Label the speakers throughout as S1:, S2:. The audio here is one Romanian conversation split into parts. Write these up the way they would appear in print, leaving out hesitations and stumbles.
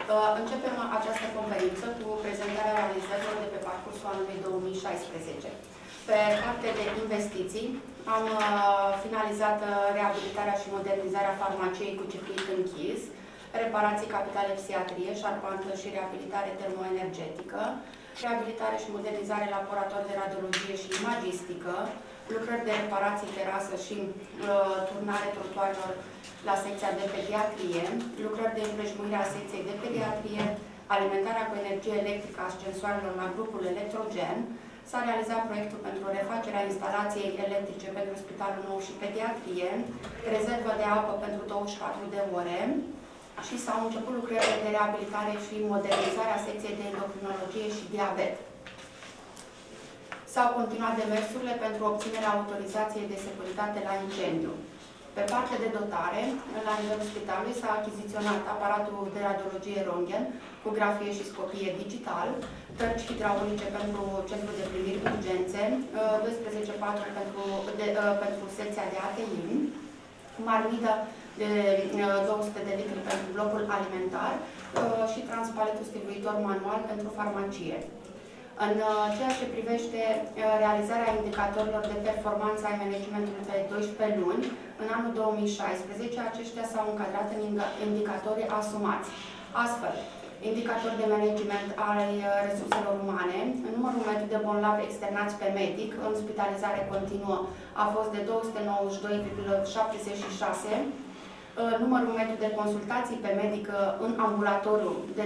S1: Începem această conferință cu prezentarea realizărilor de pe parcursul anului 2016. Pe partea de investiții am finalizat reabilitarea și modernizarea farmaciei cu circuit închis, reparații capitale psihiatrie, șarpantă și reabilitare termoenergetică, reabilitare și modernizare laborator de radiologie și imagistică, lucrări de reparații terasă și turnare trotuarelor la secția de pediatrie, lucrări de împrejmuire a secției de pediatrie, alimentarea cu energie electrică a ascensoarelor la grupul electrogen. S-a realizat proiectul pentru refacerea instalației electrice pentru Spitalul Nou și pediatrie, rezervă de apă pentru 24 de ore și s-au început lucrările de reabilitare și modernizare a secției de endocrinologie și diabet. S-au continuat demersurile pentru obținerea autorizației de securitate la incendiu. Pe partea de dotare, la nivelul spitalului s-a achiziționat aparatul de radiologie Röntgen cu grafie și scopie digital, tărci hidraulice pentru centrul de primiri urgențe, 12 paturi pentru secția de ATI, marmidă de 200 de litri pentru blocul alimentar și transpaletul stivuitor manual pentru farmacie. În ceea ce privește realizarea indicatorilor de performanță ai managementului pe 12 luni, în anul 2016, aceștia s-au încadrat în indicatorii asumați. Astfel, indicator de management al resurselor umane, numărul mediu de bolnavi externați pe medic în spitalizare continuă a fost de 292,76, numărul mediu de consultații pe medic în ambulatoriu de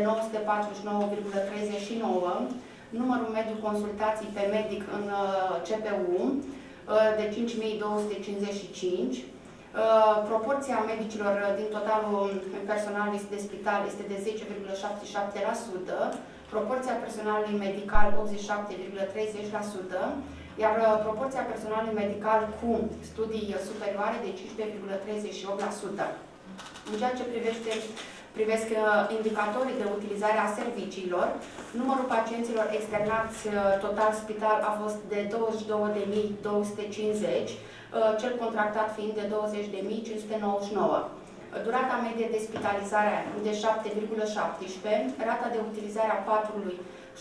S1: 949,39, numărul mediu consultații pe medic în CPU de 5.255, proporția medicilor din totalul personalului de spital este de 10,77%, proporția personalului medical 87,30%, iar proporția personalului medical cu studii superioare de 15,38%. În ceea ce privesc indicatorii de utilizare a serviciilor, numărul pacienților externați total spital a fost de 22.250, cel contractat fiind de 20.599. Durata medie de spitalizare de 7,17, rata de utilizare a patului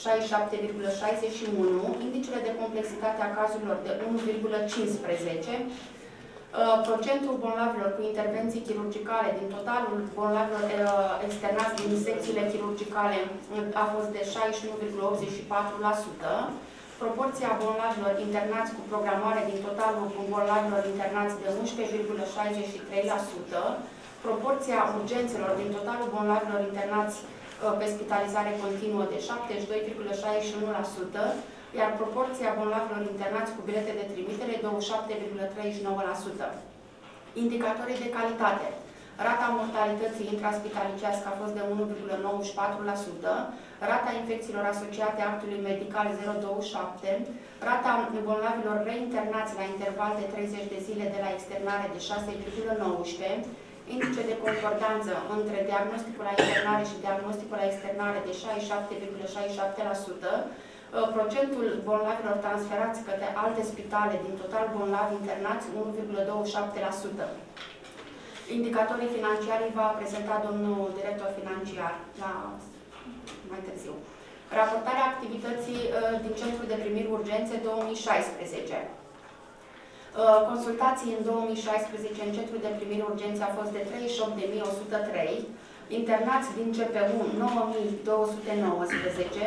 S1: 67,61, indicele de complexitate a cazurilor de 1,15, procentul bolnavilor cu intervenții chirurgicale din totalul bolnavilor externați din secțiile chirurgicale a fost de 61,84%, proporția bolnavilor internați cu programare din totalul bolnavilor internați de 11,63%, proporția urgențelor din totalul bolnavilor internați pe spitalizare continuă de 72,61%, iar proporția bolnavilor internați cu bilete de trimitere de 27,39%. Indicatorii de calitate. Rata mortalității intraspitalicească a fost de 1,94%, rata infecțiilor asociate actului medical 0,27%, rata bolnavilor reinternați la interval de 30 de zile de la externare de 6,19%, indice de concordanță între diagnosticul la internare și diagnosticul la externare de 67,67%, procentul bolnavilor transferați către alte spitale din total bolnavi internați 1,27%. Indicatorii financiari va prezenta domnul director financiar mai târziu. Raportarea activității din Centrul de Primiri Urgențe 2016. Consultații în 2016 în Centrul de Primiri Urgențe a fost de 38.103, internați din CPU 9.219,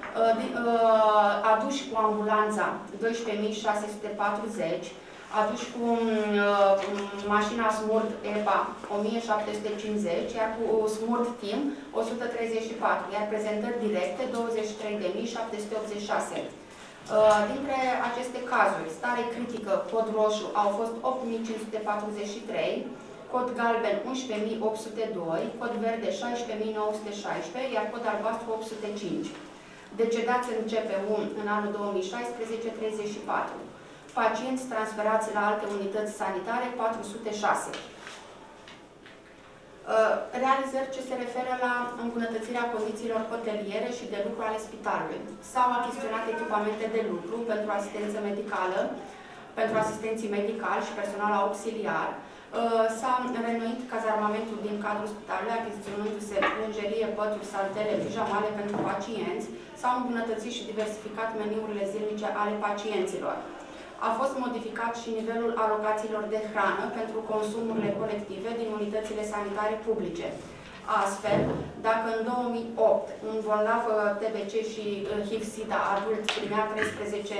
S1: aduși cu ambulanța 12.640, aduși cu mașina Smurt EPA 1.750, iar cu Smurt Team 134, iar prezentări directe 23.786. Dintre aceste cazuri, stare critică, cod roșu, au fost 8.543, cod galben 11.802, cod verde 16.916, iar cod albastru 805. Decedați în CPU în anul 2016, 34. Pacienți transferați la alte unități sanitare, 406. Realizări ce se referă la îmbunătățirea condițiilor hoteliere și de lucru ale spitalului. S-au achiziționat echipamente de lucru pentru asistență medicală, pentru asistenții medicali și personal auxiliar. S-a reînnoit cazarmamentul din cadrul spitalului, achiziționându-se lingerie pături, saltele, pijamale pentru pacienți, s-au îmbunătățit și diversificat meniurile zilnice ale pacienților. A fost modificat și nivelul alocațiilor de hrană pentru consumurile colective din unitățile sanitare publice. Astfel, dacă în 2008 un bolnav TBC și HIV-SIDA adult primea 13,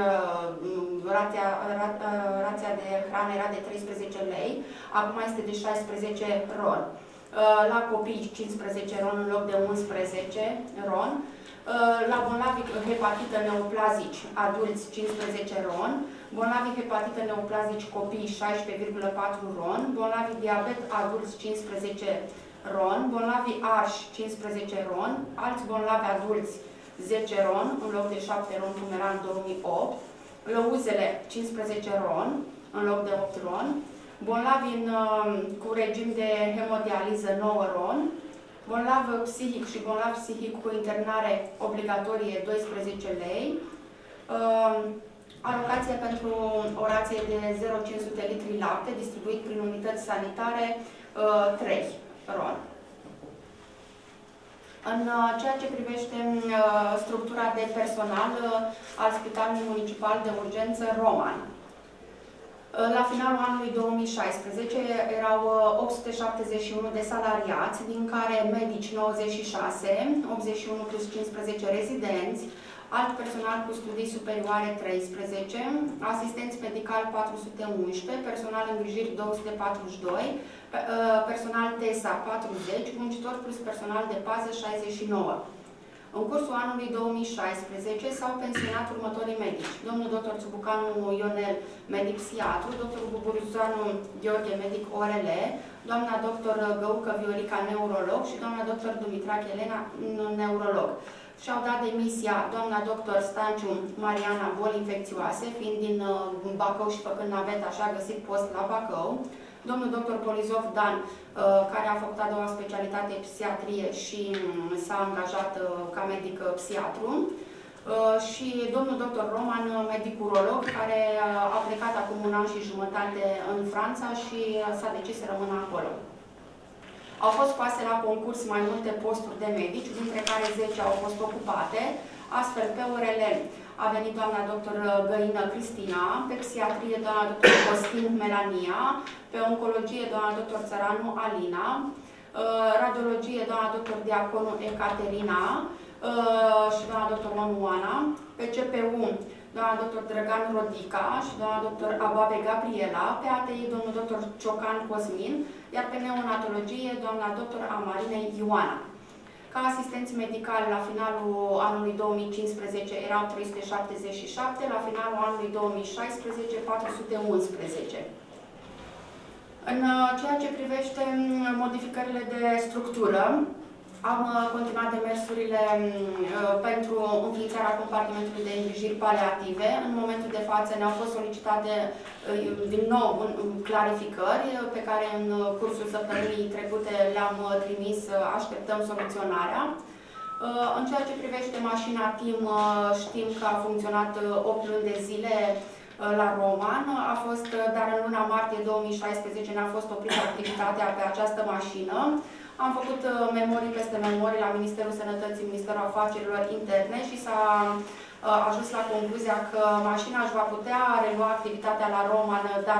S1: rația de hrană era de 13 lei, acum este de 16 RON. La copii 15 RON în loc de 11 RON. La bolnavi hepatită neoplazici adulți 15 RON. Bolnavi hepatită neoplazici copii 16,4 RON. Bolnavi diabet adulți 15 RON, bolnavi arși 15 RON, alți bolnavi adulți 10 RON, în loc de 7 RON, cum era în 2008, lăuzele 15 RON, în loc de 8 RON, bolnavi cu regim de hemodializă 9 RON, bolnav psihic și bolnav psihic cu internare obligatorie 12 lei, alocație pentru o rație de 0,500 litri lapte distribuit prin unități sanitare 3 RON. În ceea ce privește structura de personal al Spitalului Municipal de Urgență Roman, la finalul anului 2016 erau 871 de salariați, din care medici 96, 81 plus 15 rezidenți, alt personal cu studii superioare 13, asistenți medicali 411, personal îngrijiri 242, personal TESA 40, muncitori plus personal de pază 69. În cursul anului 2016 s-au pensionat următorii medici: domnul dr. Țubucanu Ionel, medic psiatru, dr. Buburizanu Gheorghe, medic ORL, doamna dr. Găucă Viorica, neurolog și doamna dr. Dumitrache Elena, neurolog. Și-au dat demisia doamna dr. Stanciu Mariana, boli infecțioase, fiind din Bacău și făcând naveta, și-a găsit post la Bacău. Domnul dr. Polizov Dan, care a făcut a doua specialitate psiatrie și s-a angajat ca medic psiatru. Și domnul dr. Roman, medic urolog, care a plecat acum un an și jumătate în Franța și s-a decis să rămână acolo. Au fost scoase la concurs mai multe posturi de medici, dintre care 10 au fost ocupate. Astfel, pe ORL a venit doamna dr. Găină Cristina, pe psiatrie doamna dr. Costin Melania, pe oncologie doamna dr. Țăranu Alina, radiologie doamna dr. Diaconu Ecaterina și doamna dr. Onuana, pe CPU doamna dr. Drăgan Rodica și doamna dr. Ababe Gabriela, pe ATI domnul dr. Ciocan Cosmin, iar pe neonatologie doamna dr. Amarine Ioana. Ca asistenți medicali, la finalul anului 2015 erau 377, la finalul anului 2016 411. În ceea ce privește modificările de structură, am continuat demersurile pentru înființarea compartimentului de îngrijiri paliative. În momentul de față ne-au fost solicitate din nou clarificări pe care în cursul săptămânii trecute le-am trimis, așteptăm soluționarea. În ceea ce privește mașina TIM, știm că a funcționat 8 luni de zile la Roman, dar în luna martie 2016 ne-a fost oprită activitatea pe această mașină. Am făcut memorii peste memorii la Ministerul Sănătății, Ministerul Afacerilor Interne și s-a ajuns la concluzia că mașina își va putea relua activitatea la Roman, dar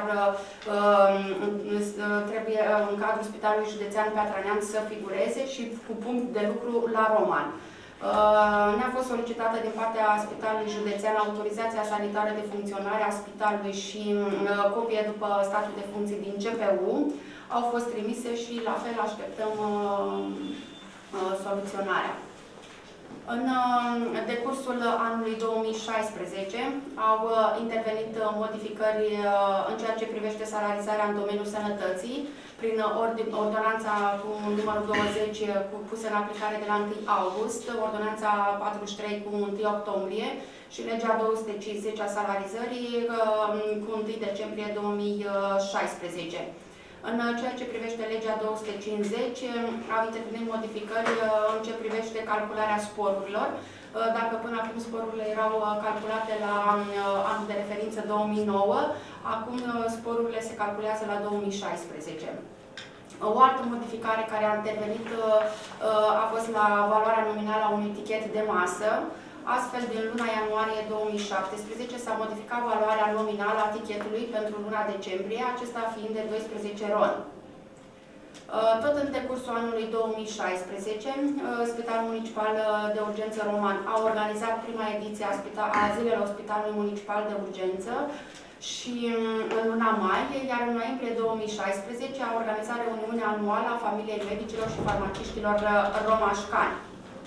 S1: trebuie în cadrul Spitalului Județean Piatra Neamț să figureze și cu punct de lucru la Roman. Ne-a fost solicitată din partea Spitalului Județean autorizația sanitară de funcționare a spitalului și copie după statul de funcții din CPU. Au fost trimise și la fel așteptăm soluționarea. În decursul anului 2016 au intervenit modificări în ceea ce privește salarizarea în domeniul sănătății prin ordonanța cu numărul 20 pusă în aplicare de la 1 august, ordonanța 43 cu 1 octombrie și legea 250 a salarizării cu 1 decembrie 2016. În ceea ce privește legea 250, au intervenit modificări în ce privește calcularea sporurilor. Dacă până acum sporurile erau calculate la anul de referință 2009, acum sporurile se calculează la 2016. O altă modificare care a intervenit a fost la valoarea nominală a unui tichet de masă. Astfel, din luna ianuarie 2017 s-a modificat valoarea nominală a tichetului pentru luna decembrie, acesta fiind de 12 RON. Tot în decursul anului 2016, Spitalul Municipal de Urgență Roman a organizat prima ediție a zilelor Spitalului Municipal de Urgență și în luna mai, iar în noiembrie 2016 a organizat reuniunea anuală a familiei medicilor și farmaciștilor romașcani.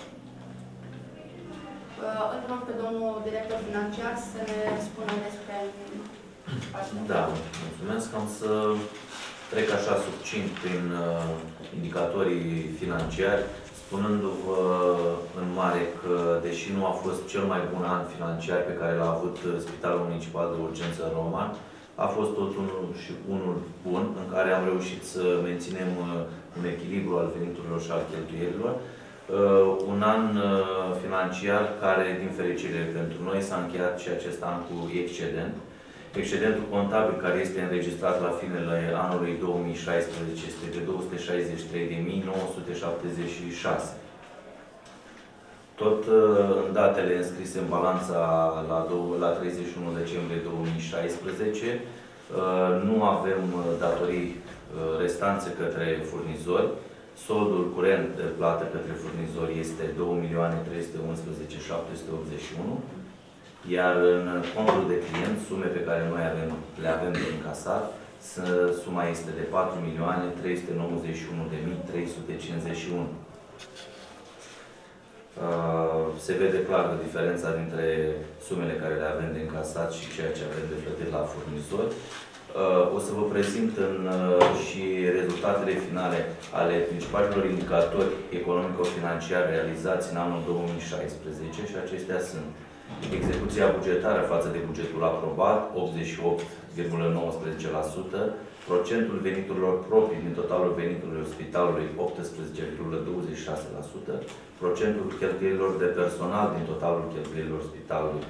S1: Îl rog pe domnul director financiar să ne spună despre asta.
S2: Da, mulțumesc. Am să trec așa succint prin indicatorii financiari, spunându-vă în mare că, deși nu a fost cel mai bun an financiar pe care l-a avut Spitalul Municipal de Urgență Roman, a fost tot unul bun, în care am reușit să menținem un echilibru al veniturilor și al cheltuielilor. Un an financiar care, din fericire pentru noi, s-a încheiat și acest an cu excedent. Excedentul contabil care este înregistrat la finele anului 2016 este de 263.976. Tot în datele înscrise în balanța la 31 decembrie 2016, nu avem datorii restanțe către furnizori. Soldul curent de plată către furnizori este 2.311.781, iar în contul de client, sume pe care noi le avem de încasat, suma este de 4.391.351. Se vede clar diferența dintre sumele care le avem de încasat și ceea ce avem de plătit la furnizori. O să vă prezint și rezultatele finale ale principalilor indicatori economico-financiari realizați în anul 2016 și acestea sunt execuția bugetară față de bugetul aprobat, 88,19%, procentul veniturilor proprii din totalul veniturilor spitalului, 18,26%, procentul cheltuielilor de personal din totalul cheltuielilor spitalului,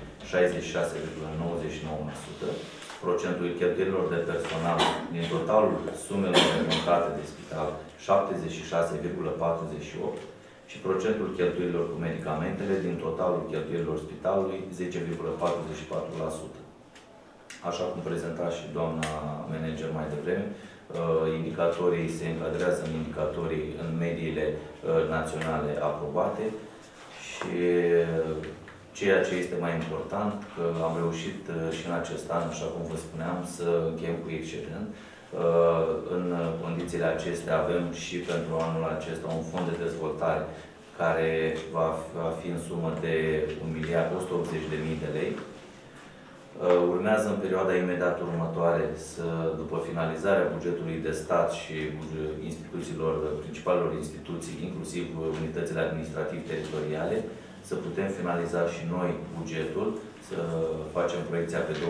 S2: 66,99%, procentul cheltuielilor de personal din totalul sumelor remontate de spital, 76,48%, și procentul cheltuielilor cu medicamentele din totalul cheltuielilor spitalului, 10,44%. Așa cum prezenta și doamna manager mai devreme, indicatorii se încadrează în mediile naționale aprobate și ceea ce este mai important, că am reușit și în acest an, așa cum vă spuneam, să încheiem cu excedent. În condițiile acestea avem și pentru anul acesta un fond de dezvoltare care va fi în sumă de 1.180.000 de lei. Urmează în perioada imediat următoare, după finalizarea bugetului de stat și principalelor instituții, inclusiv unitățile administrativ-teritoriale, să putem finaliza și noi bugetul, să facem proiecția pe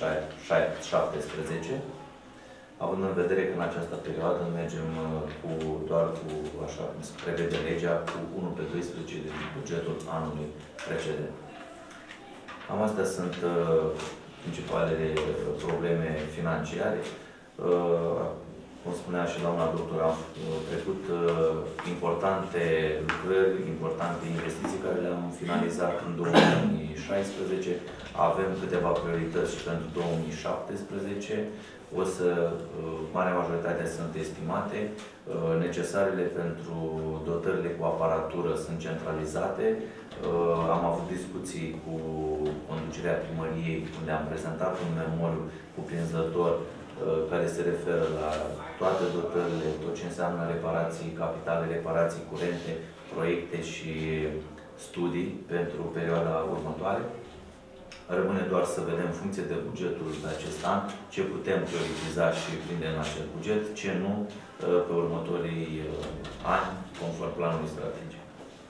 S2: 2017, având în vedere că în această perioadă mergem doar cu, așa cum se prevede legea, cu 1/12 de bugetul anului precedent. Cam astea sunt principalele probleme financiare. Cum spunea și doamna doctor, am trecut importante lucrări, importante investiții care le-am finalizat în 2016. Avem câteva priorități și pentru 2017. Marea majoritate sunt estimate. Necesarele pentru dotările cu aparatură sunt centralizate. Am avut discuții cu conducerea primăriei, unde am prezentat un memoriu cuprinzător care se referă la toate dotările, tot ce înseamnă reparații capitale, reparații curente, proiecte și studii pentru perioada următoare. Rămâne doar să vedem în funcție de bugetul de acest an, ce putem prioritiza și prinde în acest buget, ce nu pe următorii ani, conform planului strategic.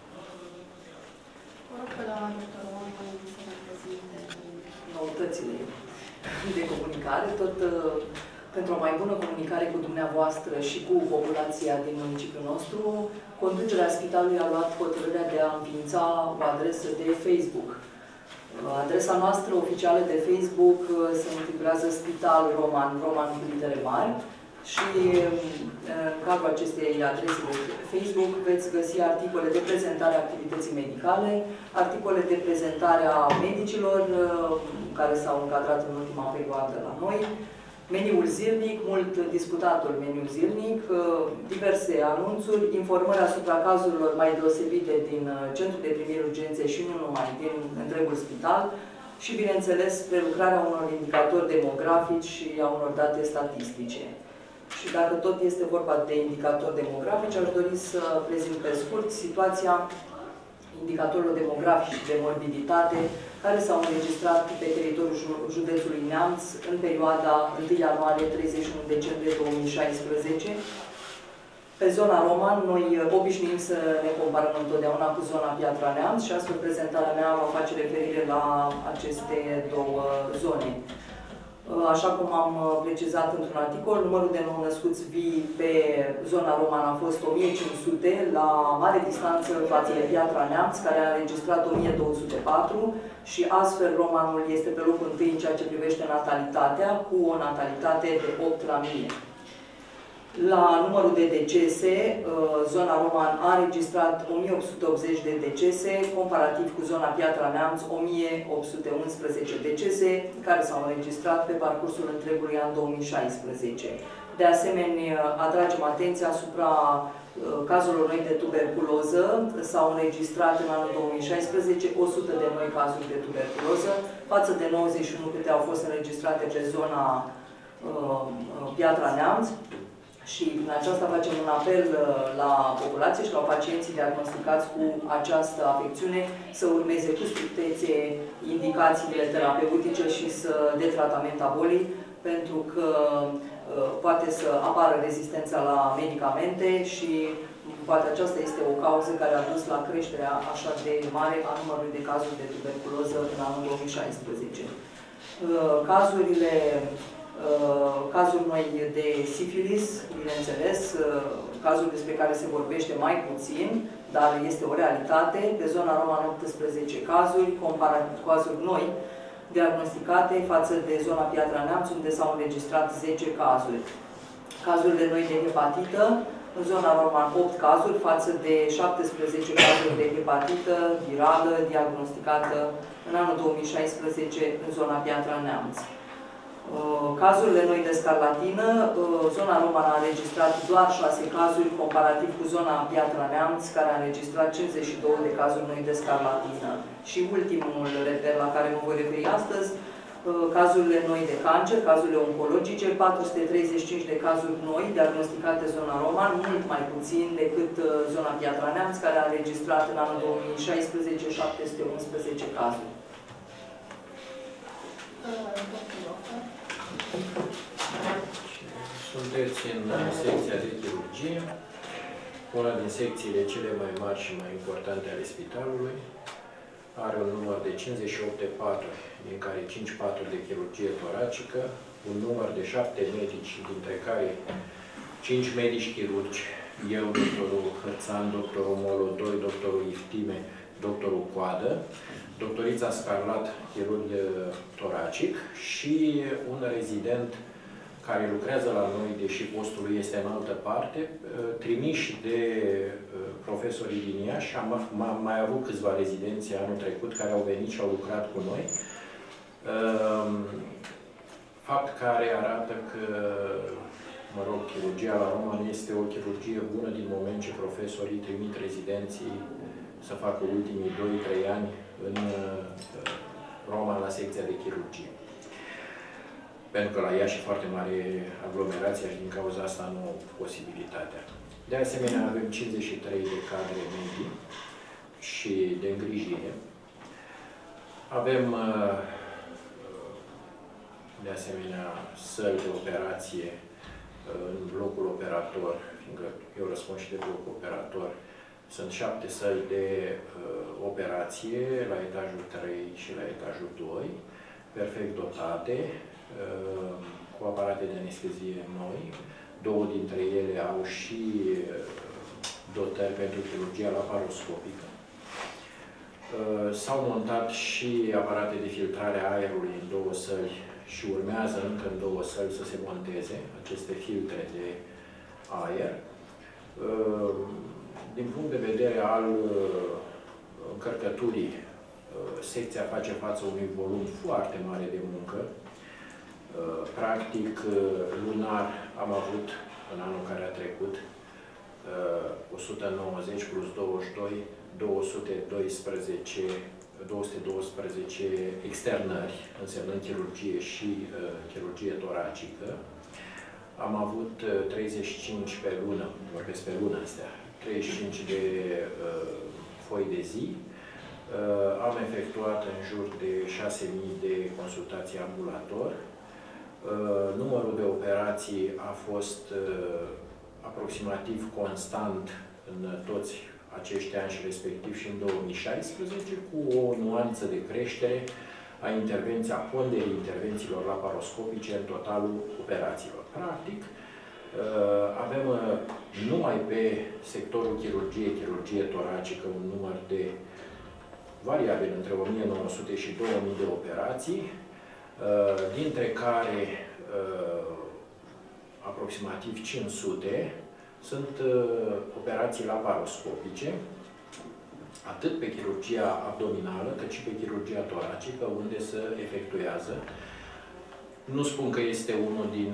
S1: Vă rog pe doamna doctor să ne prezinte
S3: noutățile de comunicare, tot pentru o mai bună comunicare cu dumneavoastră și cu populația din municipiul nostru, conducerea spitalului a luat hotărârea de a înființa o adresă de Facebook. Adresa noastră oficială de Facebook se intitulează Spital Roman, Roman cu litere mari. Și în cadrul acestei adrese de Facebook veți găsi articole de prezentare a activității medicale, articole de prezentare a medicilor care s-au încadrat în ultima perioadă la noi, meniul zilnic, mult discutatul meniu zilnic, diverse anunțuri, informări asupra cazurilor mai deosebite din centrul de primiri urgențe și nu numai, din întregul spital și, bineînțeles, prelucrarea unor indicatori demografici și a unor date statistice. Și dacă tot este vorba de indicatori demografici, aș dori să prezint pe scurt situația indicatorilor demografici și de morbiditate care s-au înregistrat pe teritoriul județului Neamț în perioada 1 ianuarie-31 decembrie 2016. Pe zona Roman, noi obișnuim să ne comparăm întotdeauna cu zona Piatra Neamț și astfel prezentarea mea va face referire la aceste două zone. Așa cum am precizat într-un articol, numărul de nou-născuți vii pe zona Roman a fost 1500, la mare distanță față de Piatra Neamț, care a înregistrat 1204 și astfel Romanul este pe locul întâi în ceea ce privește natalitatea, cu o natalitate de 8 la 1000. La numărul de decese, zona Roman a înregistrat 1880 de decese, comparativ cu zona Piatra Neamț 1811 decese, care s-au înregistrat pe parcursul întregului an 2016. De asemenea, atragem atenția asupra cazurilor noi de tuberculoză. S-au înregistrat în anul 2016 100 de noi cazuri de tuberculoză, față de 91 câte au fost înregistrate pe zona Piatra Neamț. Și în aceasta facem un apel la populație și la pacienții diagnosticați cu această afecțiune să urmeze cu strictețe indicațiile terapeutice și de tratament a bolii, pentru că poate să apară rezistența la medicamente și poate aceasta este o cauză care a dus la creșterea așa de mare a numărului de cazuri de tuberculoză în anul 2016. Cazuri noi de sifilis, bineînțeles, cazuri despre care se vorbește mai puțin, dar este o realitate. Pe zona Roman 18 cazuri, comparativ cu cazuri noi diagnosticate față de zona Piatra Neamț, unde s-au înregistrat 10 cazuri. Cazurile noi de hepatită, în zona Roman 8 cazuri, față de 17 cazuri de hepatită virală diagnosticată în anul 2016 în zona Piatra Neamț. Cazurile noi de scarlatină, zona Roman a înregistrat doar 6 cazuri, comparativ cu zona Piatra Neamț, care a înregistrat 52 de cazuri noi de scarlatină. Și ultimul reper la care mă voi referi astăzi, cazurile noi de cancer, cazurile oncologice, 435 de cazuri noi diagnosticate în zona Roman, mult mai puțin decât zona Piatra Neamț, care a înregistrat în anul 2016 711 cazuri.
S4: Sunteți în secția de chirurgie, una din secțiile cele mai mari și mai importante ale spitalului. Are un număr de 58 de paturi, din care 5 paturi de chirurgie toracică, un număr de 7 medici, dintre care 5 medici chirurgi, eu, doctorul Hărțan, doctorul Molodoi, doctorul Iftime, doctorul Coadă, doctorița Scarlat, chirurg toracic și un rezident care lucrează la noi, deși postul lui este în altă parte, trimiși de profesorii din Iași. Am mai avut câțiva rezidenți anul trecut care au venit și au lucrat cu noi. Fapt care arată că, mă rog, chirurgia la Roman este o chirurgie bună din moment ce profesorii trimit rezidenții să facă ultimii 2-3 ani în Roman la secția de chirurgie. Pentru că la Iași e foarte mare aglomerația și din cauza asta nu au posibilitatea. De asemenea, avem 53 de cadre medii și de îngrijire. Avem, de asemenea, săli de operație în blocul operator, fiindcă eu răspund și de bloc operator. Sunt 7 săli de operație la etajul 3 și la etajul 2, perfect dotate, cu aparate de anestezie noi. 2 dintre ele au și dotări pentru chirurgia laparoscopică. S-au montat și aparate de filtrare a aerului în 2 săli și urmează încă în 2 săli să se monteze aceste filtre de aer. Din punct de vedere al încărcăturii, secția face față unui volum foarte mare de muncă. Practic, lunar am avut, în anul care a trecut, 190 plus 22, 212 externări, însemnând chirurgie și chirurgie toracică. Am avut 35 pe lună, vorbesc pe lună astea, 35 de foi de zi. Am efectuat în jur de 6.000 de consultații ambulator. Numărul de operații a fost aproximativ constant în toți acești ani și respectiv și în 2016, cu o nuanță de creștere a ponderii intervențiilor laparoscopice în totalul operațiilor. Practic, avem numai pe sectorul chirurgie toracică un număr de variabil între 1900 și 2000 de operații, dintre care aproximativ 500 sunt operații laparoscopice, atât pe chirurgia abdominală, cât și pe chirurgia toracică, unde se efectuează. Nu spun că este unul din...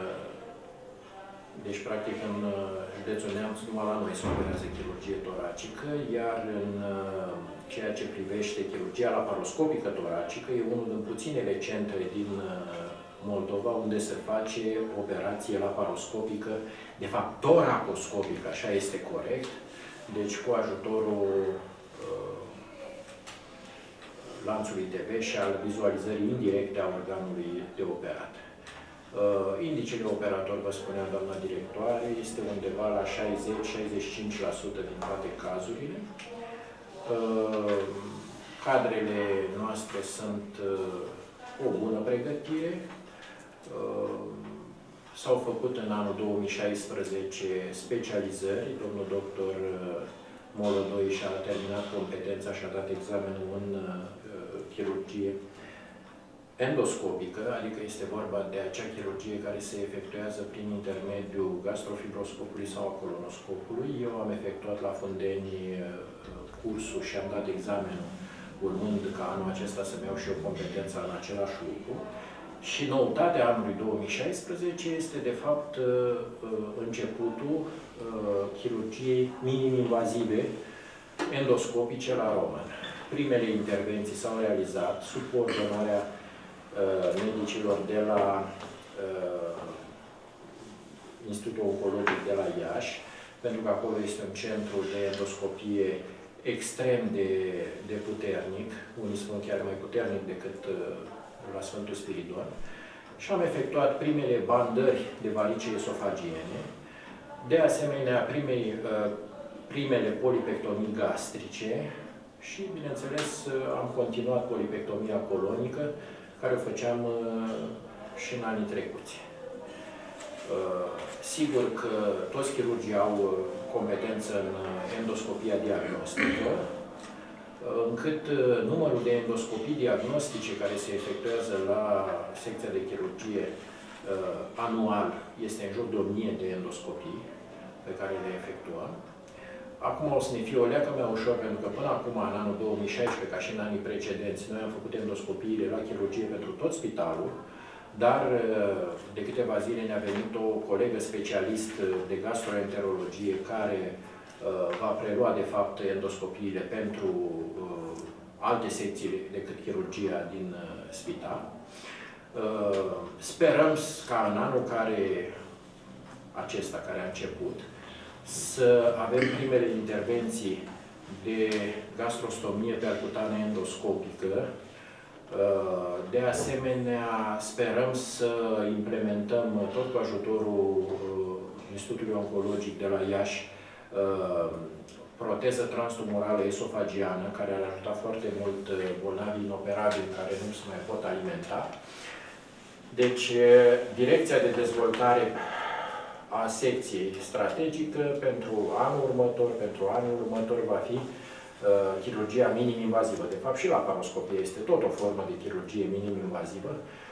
S4: Deci, practic, în județul Neamț, numai la noi se operează chirurgie toracică, iar în ceea ce privește chirurgia laparoscopică toracică, e unul din puținele centre din Moldova unde se face operație laparoscopică, de fapt toracoscopică, așa este corect, deci cu ajutorul lanțului TV și al vizualizării indirecte a organului de operat. Indicele operator, vă spunea doamna directoare, este undeva la 60-65% din toate cazurile. Cadrele noastre sunt o bună pregătire. S-au făcut în anul 2016 specializări. Domnul doctor Molodoi și-a terminat competența și a dat examenul în chirurgie endoscopică, adică este vorba de acea chirurgie care se efectuează prin intermediul gastrofibroscopului sau a colonoscopului. Eu am efectuat la Fundeni cursul și am dat examenul, urmând ca anul acesta să-mi iau și eu competența în același lucru. Și noutatea anului 2016 este, de fapt, începutul chirurgiei minim-invazive endoscopice la Roman. Primele intervenții s-au realizat sub coordonarea medicilor de la Institutul Oncologic de la Iași, pentru că acolo este un centru de endoscopie extrem de puternic, unii spun chiar mai puternic decât la Sfântul Spiridon, și am efectuat primele bandări de varice esofagiene, de asemenea primele polipectomii gastrice și, bineînțeles, am continuat polipectomia colonică, care o făceam și în anii trecuți. Sigur că toți chirurgii au competență în endoscopia diagnostică, încât numărul de endoscopii diagnostice care se efectuează la secția de chirurgie anual este în jur de 1000 de endoscopii pe care le efectuăm. Acum o să ne fie o leacă mai ușor, pentru că până acum, în anul 2016, ca și în anii precedenți, noi am făcut endoscopiile la chirurgie pentru tot spitalul, dar de câteva zile ne-a venit o colegă specialist de gastroenterologie care va prelua, de fapt, endoscopiile pentru alte secții decât chirurgia din spital. Sperăm ca în anul acesta care a început, să avem primele intervenții de gastrostomie percutană endoscopică. De asemenea, sperăm să implementăm, tot cu ajutorul Institutului Oncologic de la Iași, proteză transtumorală esofagiană, care ar ajuta foarte mult bolnavii inoperabili care nu se mai pot alimenta. Deci, direcția de dezvoltare a secției strategică pentru anul următor, va fi chirurgia minim-invazivă. De fapt, și laparoscopia este tot o formă de chirurgie minim-invazivă,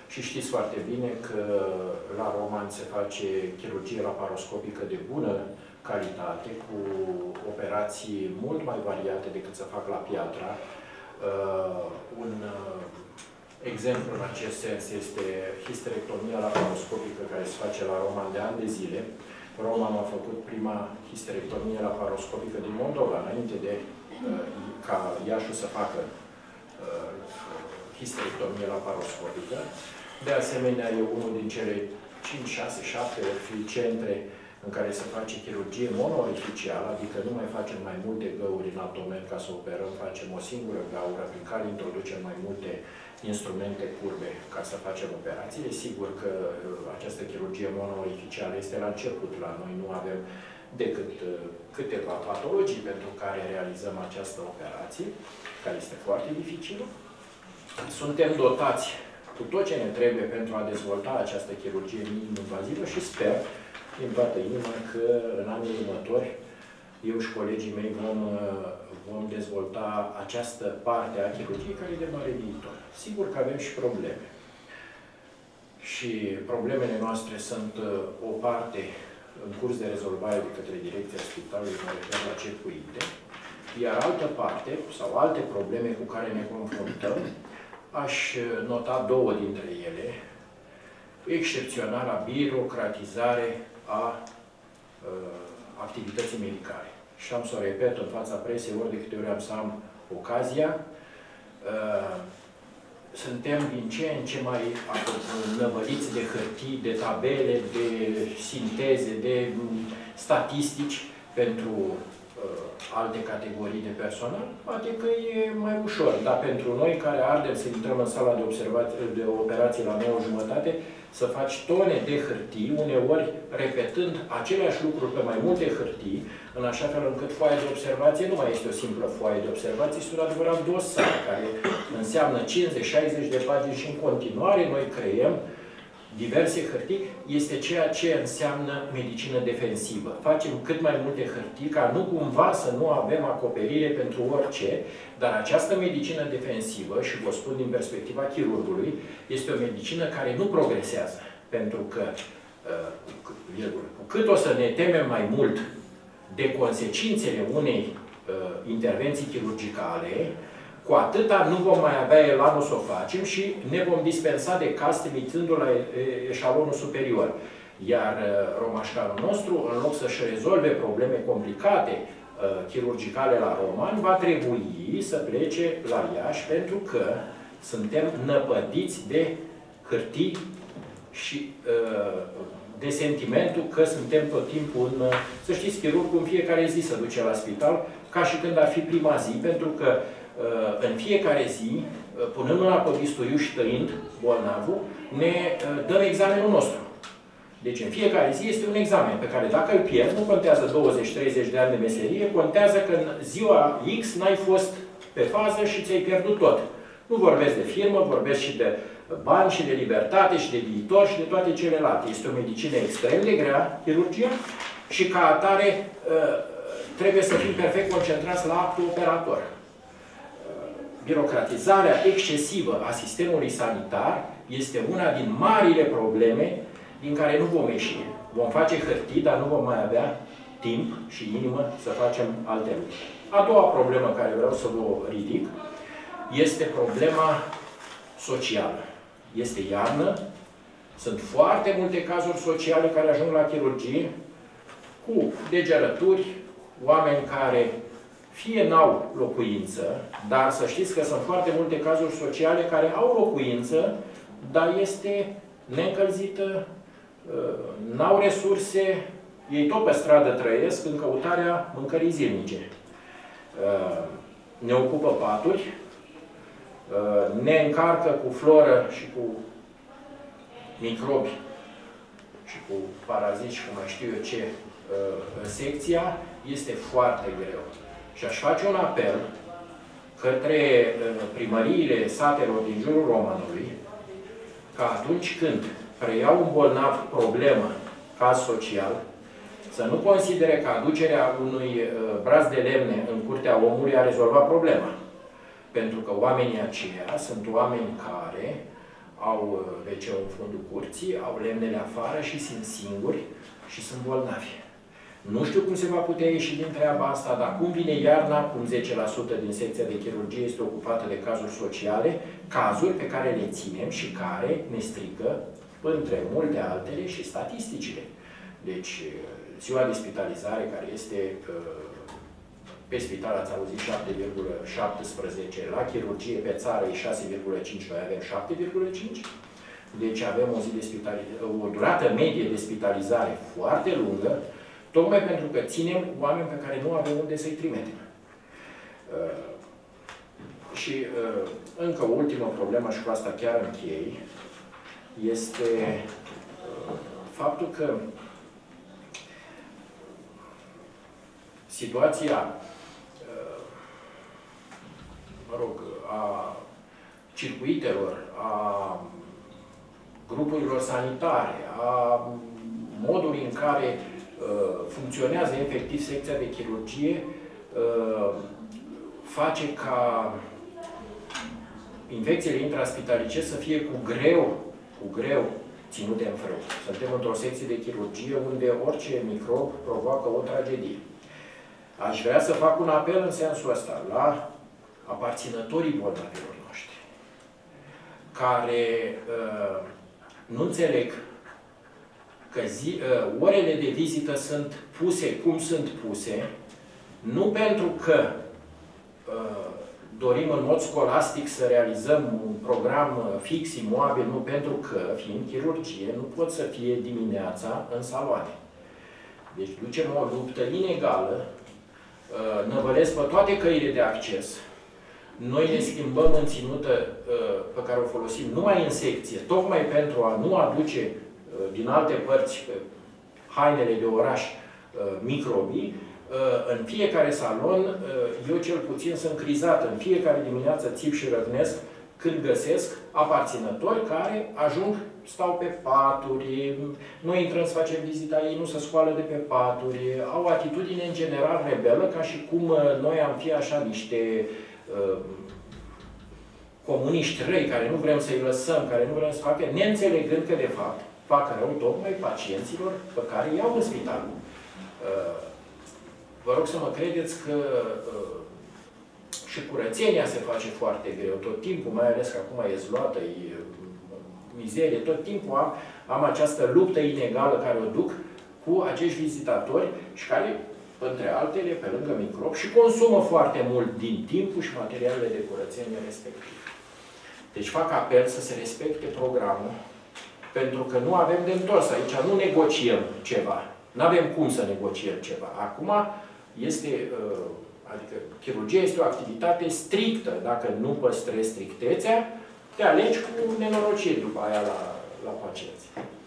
S4: Și știți foarte bine că la Roman se face chirurgie laparoscopică de bună calitate, cu operații mult mai variate decât se fac la Piatra. Un exemplu în acest sens este histerectomia laparoscopică care se face la Roman de ani de zile. Roman a făcut prima histerectomie laparoscopică din Moldova, înainte de ca Iașul să facă histerectomie laparoscopică. De asemenea, e unul din cele 5, 6, 7 centre în care se face chirurgie monoorificială, adică nu mai facem mai multe găuri în abdomen ca să operăm, facem o singură gaură prin care introducem mai multe instrumente curbe ca să facem operațiile. Sigur că această chirurgie monoorificială este la început la noi, nu avem decât câteva patologii pentru care realizăm această operație, care este foarte dificilă. Suntem dotați cu tot ce ne trebuie pentru a dezvolta această chirurgie minim-invazivă și sper din toată inima că în anii următori eu și colegii mei vom dezvolta această parte a chirurgiei care e de mare viitor. Sigur că avem și probleme. Și problemele noastre sunt o parte în curs de rezolvare de către direcția spitalului, mă refer la circuite, iar altă parte, sau alte probleme cu care ne confruntăm, aș nota două dintre ele: excepționala birocratizare a activității medicale. Și am să o repet în fața presei ori de câte ori am să am ocazia. Suntem din ce în ce mai năvăliți de hârtii, de tabele, de sinteze, de statistici pentru alte categorii de personal. Poate că e mai ușor, dar pentru noi care ardem să intrăm în sala de operații la 9:30, să faci tone de hârtii, uneori repetând aceleași lucruri pe mai multe hârtii, în așa fel încât foaia de observație nu mai este o simplă foaie de observație, este un adevărat dosar care înseamnă 50-60 de pagini și în continuare noi creăm diverse hârtii, este ceea ce înseamnă medicină defensivă. Facem cât mai multe hârtii ca nu cumva să nu avem acoperire pentru orice, dar această medicină defensivă, și vă spun din perspectiva chirurgului, este o medicină care nu progresează. Pentru că cu cât o să ne temem mai mult de consecințele unei intervenții chirurgicale, cu atâta nu vom mai avea elanul să o facem și ne vom dispensa de caz trimițându-l la eșalonul superior. Iar romașcanul nostru, în loc să-și rezolve probleme complicate chirurgicale la Roman, va trebui să plece la Iași pentru că suntem năpădiți de hârtii și de sentimentul că suntem tot timpul în... Să știți, chirurgul în fiecare zi se duce la spital ca și când ar fi prima zi, pentru că în fiecare zi, punând mâna pe bisturiu și tăind bolnavul, ne dăm examenul nostru. Deci în fiecare zi este un examen pe care dacă îl pierzi, nu contează 20-30 de ani de meserie, contează că în ziua X n-ai fost pe fază și ți-ai pierdut tot. Nu vorbesc de firmă, vorbesc și de bani și de libertate și de viitor și de toate celelalte. Este o medicină extrem de grea, chirurgia, și ca atare trebuie să fim perfect concentrați la actul operator. Birocratizarea excesivă a sistemului sanitar este una din marile probleme din care nu vom ieși. Vom face hârtii, dar nu vom mai avea timp și inimă să facem alte lucruri. A doua problemă care vreau să vă ridic este problema socială. Este iarnă, sunt foarte multe cazuri sociale care ajung la chirurgie cu degerături, oameni care fie n-au locuință, dar să știți că sunt foarte multe cazuri sociale care au locuință, dar este neîncălzită, n-au resurse, ei tot pe stradă trăiesc în căutarea mâncării zilnice. Ne ocupă paturi, ne încarcă cu floră și cu microbi și cu paraziți și cu mai știu eu ce secția, este foarte greu. Și aș face un apel către primăriile satelor din jurul Romanului, ca atunci când preiau un bolnav problemă, caz social, să nu considere că aducerea unui braț de lemne în curtea omului a rezolvat problema. Pentru că oamenii aceia sunt oameni care au WC în fundul curții, au lemnele afară și sunt singuri și sunt bolnavi. Nu știu cum se va putea ieși din treaba asta, dar cum vine iarna, cum 10% din secția de chirurgie este ocupată de cazuri sociale, cazuri pe care le ținem și care ne strică, între multe altele, și statisticile. Deci, ziua de spitalizare, care este pe spital, ați auzit, 7,17, la chirurgie pe țară e 6,5, noi avem 7,5. Deci avem o durată medie de spitalizare foarte lungă, tocmai pentru că ținem oameni pe care nu avem unde să-i trimitem. Și încă o ultimă problemă, și cu asta chiar închei, este faptul că situația, a circuitelor, a grupurilor sanitare, a modului în care funcționează efectiv secția de chirurgie, face ca infecțiile intraspitalice să fie cu greu ținute în frâu. Suntem într-o secție de chirurgie unde orice microb provoacă o tragedie. Aș vrea să fac un apel în sensul ăsta la aparținătorii bolnavilor noștri, care nu înțeleg că orele de vizită sunt puse cum sunt puse, nu pentru că dorim în mod scolastic să realizăm un program fix, imobil, nu pentru că, fiind chirurgie, nu pot să fie dimineața în saloane. Deci ducem o luptă inegală, năvălesc pe toate căile de acces. Noi ne schimbăm în ținută pe care o folosim numai în secție, tocmai pentru a nu aduce din alte părți hainele de oraș microbii. În fiecare salon, eu cel puțin sunt crizat, în fiecare dimineață țip și răgnesc când găsesc aparținători care ajung, stau pe paturi, noi intrăm să facem vizita, ei nu se scoală de pe paturi, au o atitudine în general rebelă, ca și cum noi am fi așa niște comuniști răi, care nu vrem să-i lăsăm, care nu vrem să facă, neînțelegând că, de fapt, fac rău tocmai pacienților pe care îi iau în spital. Vă rog să mă credeți că și curățenia se face foarte greu tot timpul, mai ales că acum e zloată, e mizerie, tot timpul am această luptă inegală care o duc cu acești vizitatori și care, între altele, pe lângă microb, și consumă foarte mult din timpul și materialele de curățenie respectiv. Deci fac apel să se respecte programul, pentru că nu avem de întors. Aici nu negociem ceva. Nu avem cum să negociem ceva. Acum este, adică chirurgia este o activitate strictă. Dacă nu păstrezi strictețea, te alegi cu nenorociri după aia la pacienți.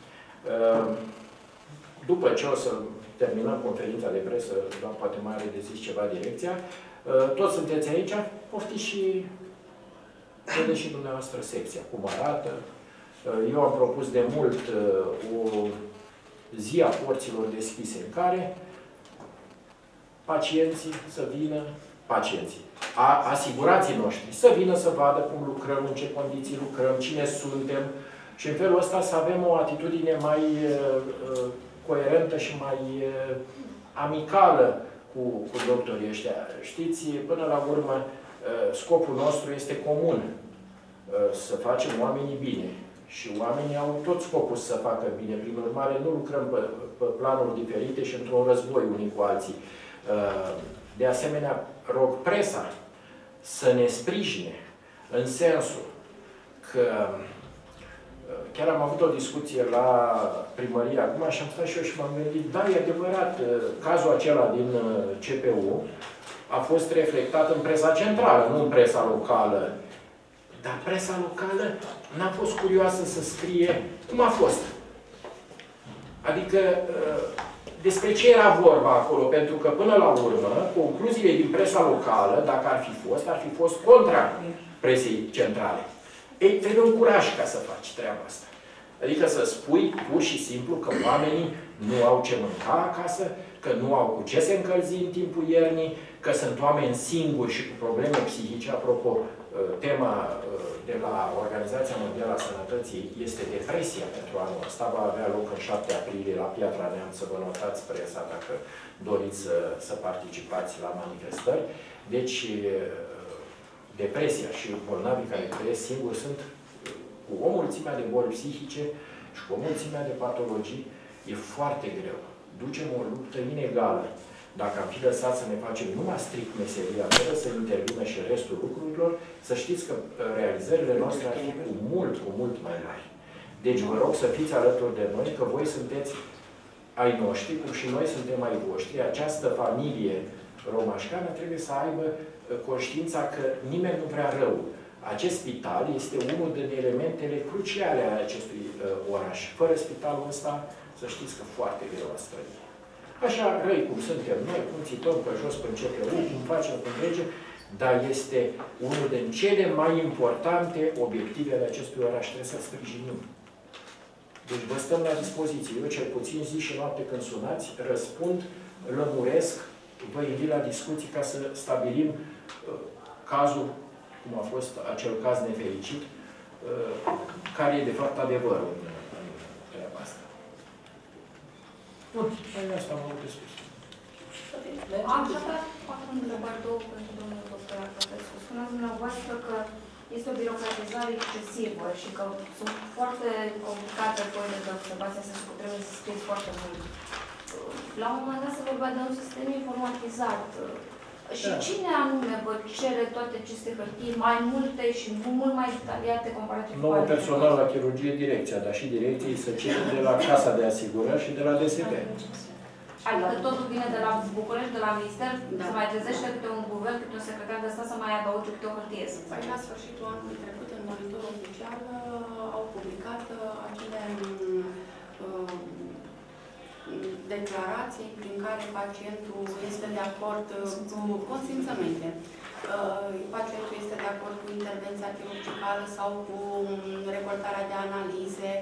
S4: După ce o să terminăm conferința de presă, doar poate mai are de zis ceva direcția, toți sunteți aici, poftiți și vedeți și dumneavoastră secția, cum arată. Eu am propus de mult o zi a porților deschise în care pacienții să vină, asigurații noștri, să vină să vadă cum lucrăm, în ce condiții lucrăm, cine suntem și în felul ăsta să avem o atitudine mai coerentă și mai amicală cu doctorii ăștia. Știți, până la urmă, scopul nostru este comun, să facem oamenii bine. Și oamenii au tot scopul să facă bine. Prin urmare, nu lucrăm pe planuri diferite și într-un război unii cu alții. De asemenea, rog presa să ne sprijine în sensul că chiar am avut o discuție la primărie acum și am stat și eu și m-am gândit, da, e adevărat, cazul acela din CPU a fost reflectat în presa centrală, nu în presa locală. Dar presa locală n-a fost curioasă să scrie cum a fost. Adică despre ce era vorba acolo, pentru că până la urmă, concluziile din presa locală, dacă ar fi fost contra presei centrale. Ei, trebuie un curaj ca să faci treaba asta. Adică să spui pur și simplu că oamenii nu au ce mânca acasă, că nu au cu ce se încălzi în timpul iernii, că sunt oameni singuri și cu probleme psihice. Apropo, tema de la Organizația Mondială a Sănătății este depresia pentru anul ăsta. Va avea loc în 7 aprilie la Piatra Neamț, să vă notați presa dacă doriți să participați la manifestări. Deci, depresia și bolnavii care trăiesc singuri sunt cu o mulțime de boli psihice și cu o mulțime de patologii. E foarte greu. Ducem o luptă inegală. Dacă am fi lăsat să ne facem numai strict meseria, fără să intervină și restul lucrurilor, să știți că realizările noastre ar fi cu mult mai mari. Deci vă rog să fiți alături de noi, că voi sunteți ai noștri, cum și noi suntem ai voștri. Această familie romașcană trebuie să aibă conștiința că nimeni nu vrea rău. Acest spital este unul din elementele cruciale ale acestui oraș. Fără spitalul ăsta, să știți că foarte greu a străi. Așa răi cum suntem noi, cum țipăm pe jos, pe CPU, cum facem, cum mergem, dar este unul din cele mai importante obiective ale acestui oraș. Trebuie să-l sprijinim. Deci vă stăm la dispoziție. Eu cel puțin zi și noapte când sunați, răspund, lămuresc, vă invit la discuții ca să stabilim cazul, cum a fost acel caz nefericit, care e de fapt adevărul în treaba asta. Bun, asta am avut de spus.
S1: Am fac întrebări două pentru domnul doctor profesor. Spuneați dumneavoastră că este o birocratizare excesivă și că sunt foarte complicate foile de observație, trebuie să scrieți foarte mult. La un moment dat se vorbea de un sistem informatizat. Și cine anume vă cere toate aceste hârtii mai multe și mult mai detaliate comparativ cu
S4: Nouă personal la chirurgie direcția, dar și direcției se cere de la Casa de Asigurări și de la DSP.
S1: Adică totul vine de la București, de la Minister, se mai trezește câte un guvern, câte un secretar de stat să mai adauge câte o hârtie.
S5: Păi la sfârșitul anului trecut, în monitorul oficial, au publicat acele declarații prin care pacientul este de acord cu consimțământ. Pacientul este de acord cu intervenția chirurgicală sau cu recoltarea de analize.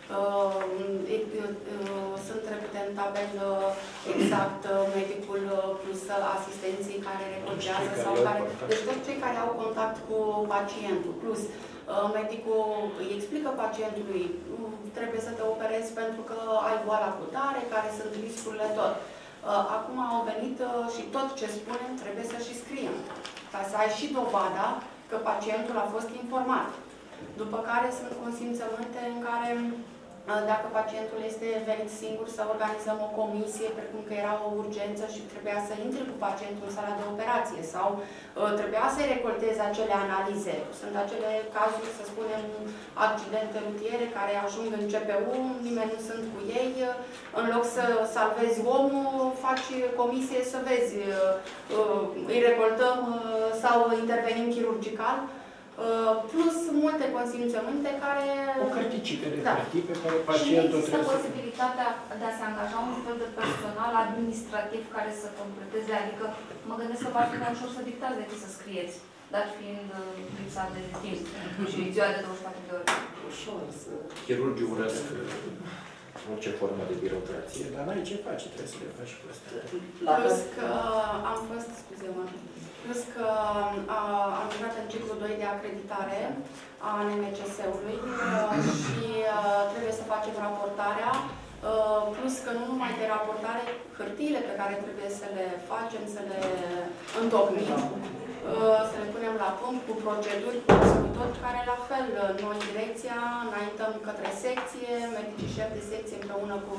S5: Sunt trecute în tabel exact medicul plus asistenții care recoltează sau care... Deci toți cei care au contact cu pacientul. Plus medicul îi explică pacientului trebuie să te operezi pentru că ai boala cu tare, care sunt riscurile tot. Acum au venit și tot ce spunem trebuie să și scriem. Ca să ai și dovada că pacientul a fost informat. După care sunt consimțământe în care dacă pacientul este venit singur să organizăm o comisie, precum că era o urgență și trebuia să intre cu pacientul în sala de operație sau trebuia să-i recolteze acele analize. Sunt acele cazuri, să spunem, accidente rutiere care ajung în CPU, nimeni nu sunt cu ei. În loc să salvezi omul, faci comisie să vezi, îi recoltăm sau intervenim chirurgical. Plus multe consimțământe care...
S4: O cărticică de hârtii pe care pacientul trebuie să...
S1: Și există posibilitatea de a se angaja un fel de personal administrativ care să completeze, adică mă gândesc că va fi mai ușor să dictați decât să scrieți, dat fiind lipsa de timp și ziua de 24 de ore.
S3: Ușor să...
S4: Chirurgii urăsc orice formă de birocrație, dar n-ai ce face, trebuie să le faci pe astea.
S5: Plus că am fost, scuze-mă, plus că am intrat în ciclul 2 de acreditare a NMCS-ului și trebuie să facem raportarea, plus că nu numai de raportare, hârtiile pe care trebuie să le facem, să le întocmim, să le punem la punct cu proceduri, cu absolut tot, care la fel, noi direcția înaintăm către secție, medicii șefi de secție împreună cu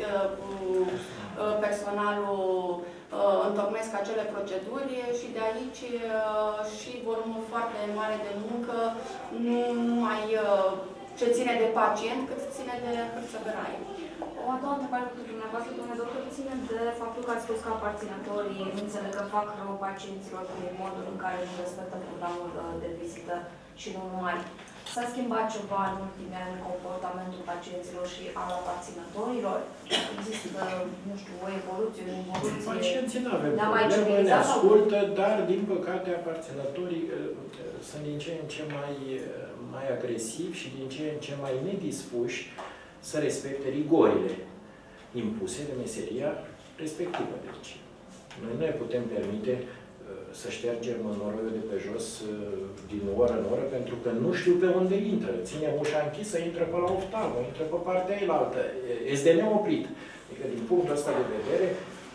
S5: personalul întocmesc acele proceduri și de aici și volumul foarte mare de muncă, nu numai ce ține de pacient, cât ține de hârțăgăraie.
S1: O a doua întrebare pentru dumneavoastră, domnule doctor, ține de faptul că ați spus că aparținătorii înțeleg că fac rău pacienților prin modul în care nu respectă programul de vizită și nu numai. S-a schimbat ceva în ultimii ani în comportamentul pacienților și al aparținătorilor? Există, nu știu, o evoluție, o involuție?
S4: Pacienții nu avem probleme, ne ascultă, dar, din păcate, aparținătorii sunt din ce în ce mai agresivi și din ce în ce mai nedispuși să respecte rigorile impuse de meseria respectivă. Deci, noi nu ne putem permite să ștergem noroiul de pe jos din oră în oră, pentru că nu știu pe unde intră. Ținem ușa închisă, intră pe la oftalmă, intră pe partea ailaltă. Este de neoprit. Adică, din punctul ăsta de vedere,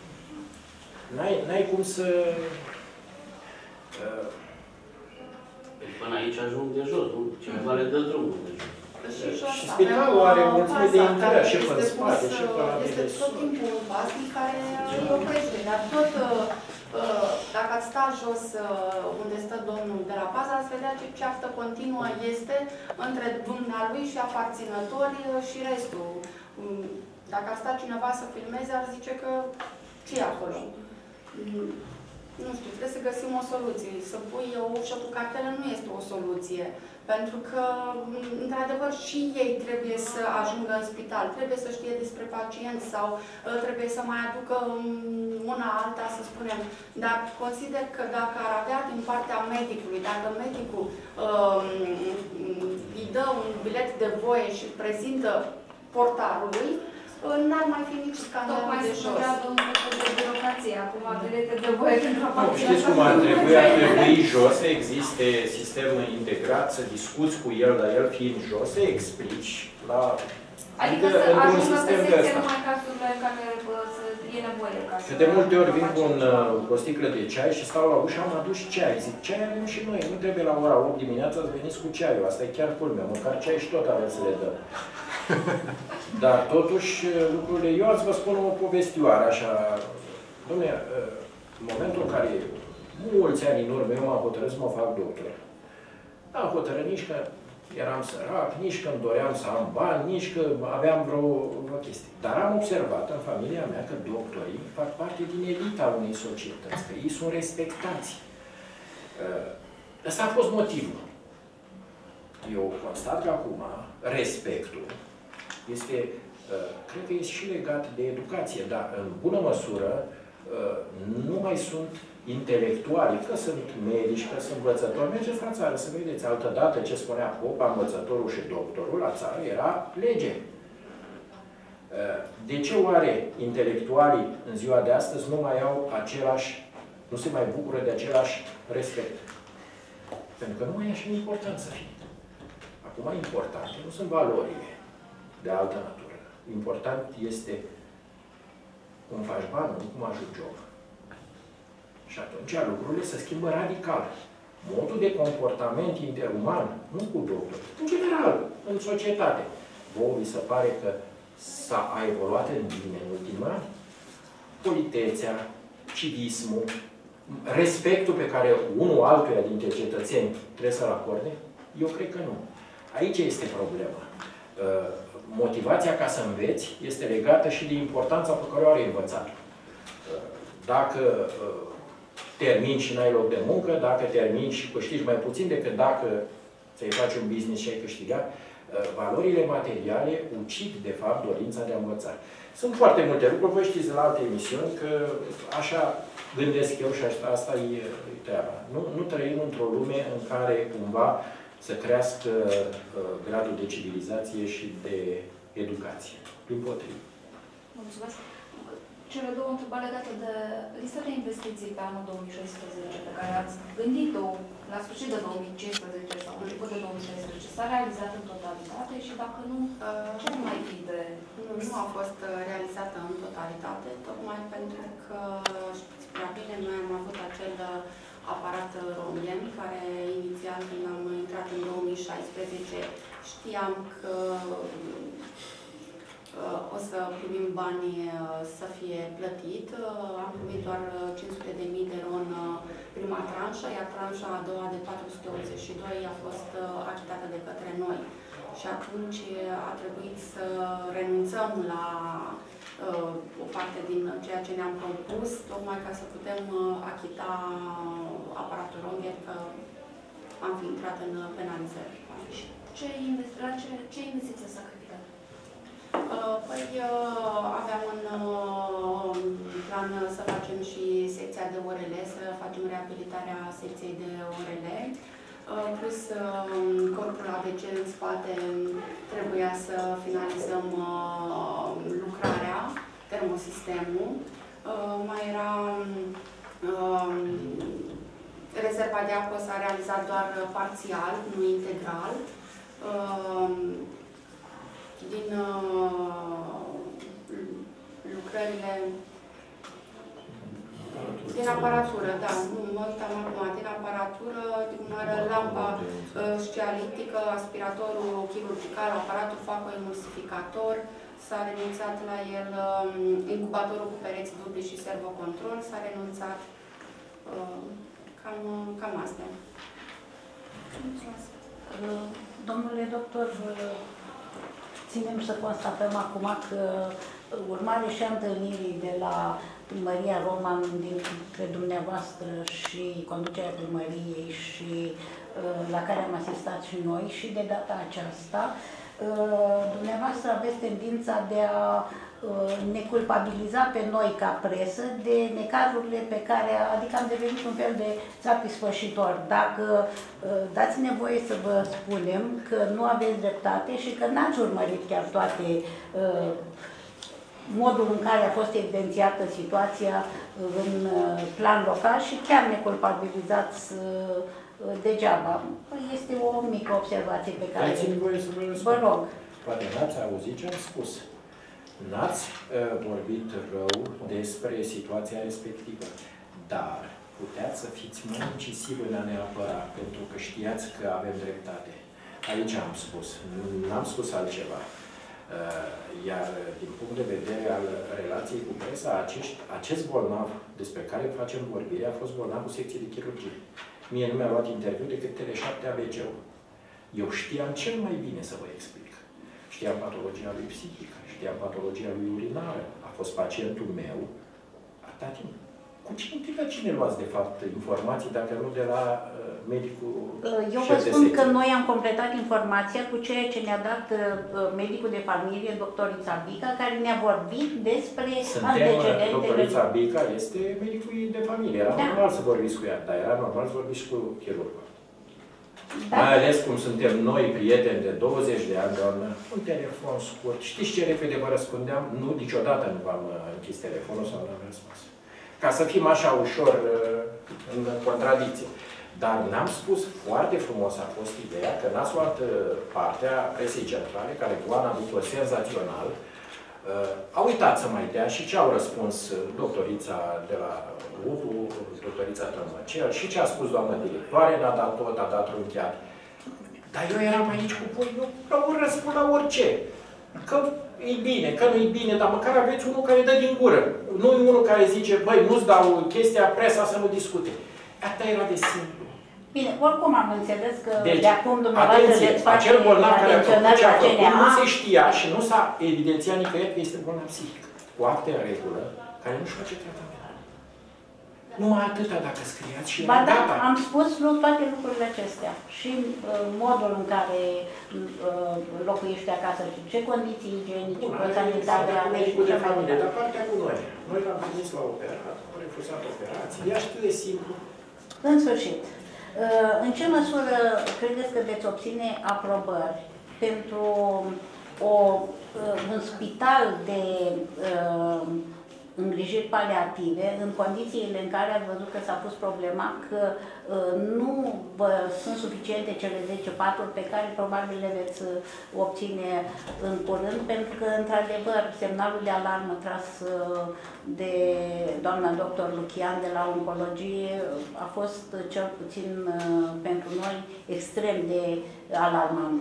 S4: n-ai cum să...
S6: Până aici ajung de jos, nu? Cineva le dă drumul de jos.
S4: Și spitalul are mulțime de intrări și pe spate, și pe la
S1: este tot timpul un pasnic care îi oprește, dar tot, dacă ați sta jos unde stă domnul de la pază, ați vedea ce ceartă continuă este între dumnealui și aparținători și restul. Dacă ar sta cineva să filmeze, ar zice că ce e acolo? Nu știu, trebuie să găsim o soluție. Să pui o ușă cu cartelă nu este o soluție. Pentru că, într-adevăr, și ei trebuie să ajungă în spital, trebuie să știe despre pacient sau trebuie să mai aducă una alta, să spunem. Dar consider că dacă ar avea din partea medicului, dacă medicul îi dă un bilet de voie și prezintă portarului, n-ar mai fi nici scandal de jos.
S5: Tocmai se un lucru de birocrație, acum bilete de voie pentru a pacienta.
S4: Știți cum ar trebui? Ar trebui jos să existe sistem integrat, să discuți cu el, dar el fiind jos, să explici la...
S5: Adică să ajungă să secție numai cazurile în care e nevoie.
S4: Că de multe ori vin cu o sticlă de ceai și stau la ușă, am adus ceai. Zic, ceai avem și noi, nu trebuie la ora 8 dimineața să veniți cu ceaiul. Asta e chiar culmea, măcar ceai și tot avem să le dăm. Dar totuși lucrurile, eu ați vă spun o povestioară așa, dom'le, în momentul în care mulți ani în urmă eu m-am hotărât să mă fac doctor. N-am hotărât nici că eram sărac, nici că îmi doream să am bani, nici că aveam vreo chestie. Dar am observat în familia mea că doctorii fac parte din elita unei societăți, că ei sunt respectați. Ăsta a fost motivul. Eu constat că acum respectul este, cred că este și legat de educație, dar în bună măsură nu mai sunt intelectuali, că sunt medici, că sunt învățători. Mergeți la țară să vedeți. Altădată ce spunea popa, învățătorul și doctorul la țară era lege. De ce oare intelectualii în ziua de astăzi nu mai au același, nu se mai bucură de același respect? Pentru că nu mai e așa important să fie. Acum, importante nu sunt valorile de altă natură. Important este cum faci bani, nu cum ajungi job. Și atunci lucrurile se schimbă radical. Modul de comportament interuman, nu cu doctor, în general, în societate. Vouă vi se pare că s-a evoluat în bine în ultimii ani? Politețea, civismul, respectul pe care unul altuia dintre cetățeni trebuie să-l acorde? Eu cred că nu. Aici este problema. Motivația ca să înveți este legată și de importanța pe care o are învățatul. Dacă termini și n-ai loc de muncă, dacă termini și câștigi mai puțin decât dacă ți-ai face un business și ai câștigat, valorile materiale ucid, de fapt, dorința de a învăța. Sunt foarte multe lucruri, voi știți de la alte emisiuni, că așa gândesc eu și asta e treaba. Nu trăim într-o lume în care cumva să crească gradul de civilizație și de educație. Dimpotrivă.
S5: Mulțumesc. Cele două întrebări legate de lista de investiții pe anul 2016, pe care ați gândit-o la sfârșit de 2015 sau început de 2016, s-a realizat în totalitate și dacă nu, ce nu mai fi de...
S1: Nu a fost realizată în totalitate, tocmai pentru că, știți prea bine, noi am avut acel aparat Romien, care inițial, când am intrat în 2016, știam că o să primim bani să fie plătit. Am primit doar 500.000 de RON prima tranșă, iar tranșa a doua de 482 a fost achitată de către noi. Și atunci a trebuit să renunțăm la o parte din ceea ce ne-am propus, tocmai ca să putem achita aparatul Romien, că am fi intrat în penalizări.
S5: Ce investiție sacrificat?
S1: Păi aveam în plan să facem și secția de ORL, să facem reabilitarea secției de ORL, plus corpul ABC în spate trebuia să finalizăm lucrarea, termosistemul. Mai era rezerva de apă s-a realizat doar parțial, nu integral. Din lucrările din aparatură, da, nu mă uitam acum, din aparatură, lampa scialitică, aspiratorul chirurgical, aparatul facoemulsificator, s-a renunțat la el, incubatorul cu pereți dubli și servocontrol, s-a renunțat, cam astea.
S7: Domnule doctor, ținem să constatăm acum că urmare și a întâlnirii de la Primăria Roman dintre dumneavoastră și conducerea primăriei și la care am asistat și noi și de data aceasta, dumneavoastră aveți tendința de a ne culpabiliza pe noi ca presă de necazurile pe care, adică am devenit un fel de țapi spășitor. Dacă dați nevoie să vă spunem că nu aveți dreptate și că n-ați urmărit chiar toate modul în care a fost evidențiată situația în plan local și chiar ne culpabilizați degeaba. Este o mică observație pe care vă rog.
S4: Poate n-ați auzit ce am spus. N-ați vorbit rău despre situația respectivă, dar puteați să fiți mai incisivi în a ne apăra, pentru că știați că avem dreptate. Aici am spus, n-am spus altceva. Iar din punct de vedere al relației cu presa, acest bolnav despre care facem vorbire a fost bolnav cu secție de chirurgie. Mie nu mi-a luat interviu decât Tele7 ABC-ul. Eu știam cel mai bine să vă explic. Știam patologia lui psihică, știam patologia lui urinară. A fost pacientul meu atâta timp. Cu cine luați, de fapt, informații, dacă nu de la medicul
S7: Eu vă spun că noi am completat informația cu ceea ce ne-a dat medicul de familie, doctorița Bica, care ne-a vorbit despre antecedentele.
S4: Doctorița Bica este medicul de familie. Era normal să vorbiți cu ea, dar era normal să vorbiți cu chirurgul. Da. Mai ales cum suntem noi, prieteni de 20 de ani, doamnă, un telefon scurt. Știți ce repede vă răspundeam? Nu, niciodată nu v-am închis telefonul sau nu am răspuns. Ca să fim așa ușor în contradicție. Dar n-am spus, foarte frumos a fost ideea că n-ați luat partea presei centrale, care Goana, după senzațional, a uitat să mai dea și ce au răspuns doctorița de la UPU, doctorița Tămăcel, și ce a spus doamna directoare, n-a dat tot, a dat trunchiat. Dar eu eram aici cu voi, eu răspund la orice. Că e bine, că nu e bine, dar măcar aveți unul care dă din gură. Nu e unul care zice, băi, nu-ți dau chestia, presa să nu discute. Atâta era de simplu.
S7: Bine, oricum am înțeles că
S4: deci,
S7: de acum dumneavoastră veți face
S4: acel bolnav care a făcut ce a făcut,
S7: CNA.
S4: nu se știa și nu s-a evidențiat nicăieri că este bolnav psihic. Cu acte în regulă, care nu-și face tratament. Numai atâta dacă scriați și
S7: ba da,
S4: gata.
S7: am spus toate lucrurile acestea. Și modul în care locuiește acasă, ce condiții igienice, sanitare are și ce mai
S4: departe. Dar partea cu noi. Noi l-am trimis la operat, am refuzat operații. E atât de simplu.
S7: În sfârșit, în ce măsură credeți că veți obține aprobări pentru un spital de îngrijiri paliative, în condițiile în care ați văzut că s-a pus problema că nu sunt suficiente cele 10 paturi pe care probabil le veți obține în curând, pentru că, într-adevăr, semnalul de alarmă tras de doamna doctor Lucian de la oncologie a fost, cel puțin pentru noi, extrem de alarmant.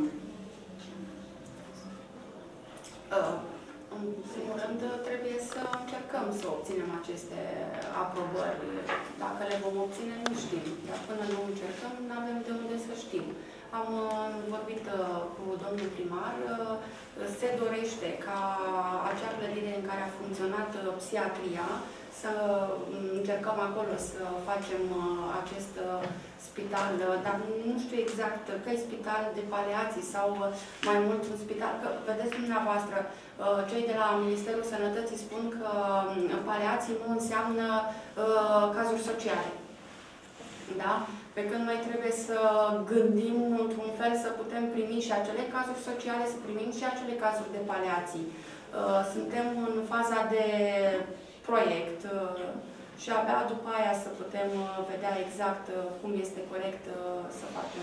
S1: În primul rând, trebuie să încercăm să obținem aceste aprobări. Dacă le vom obține, nu știm. Dar până nu încercăm, nu avem de unde să știm. Am vorbit cu domnul primar. Se dorește ca acea clădire în care a funcționat psihiatria, să încercăm acolo să facem acest spital, dar nu știu exact că e spital de paliații sau mai mult un spital, că vedeți dumneavoastră, cei de la Ministerul Sănătății spun că paliații nu înseamnă cazuri sociale. Da? Pe când noi trebuie să gândim într-un fel să putem primi și acele cazuri sociale, să primim și acele cazuri de paliații. Suntem în faza de proiect și abia după aia să putem vedea exact cum este corect să facem.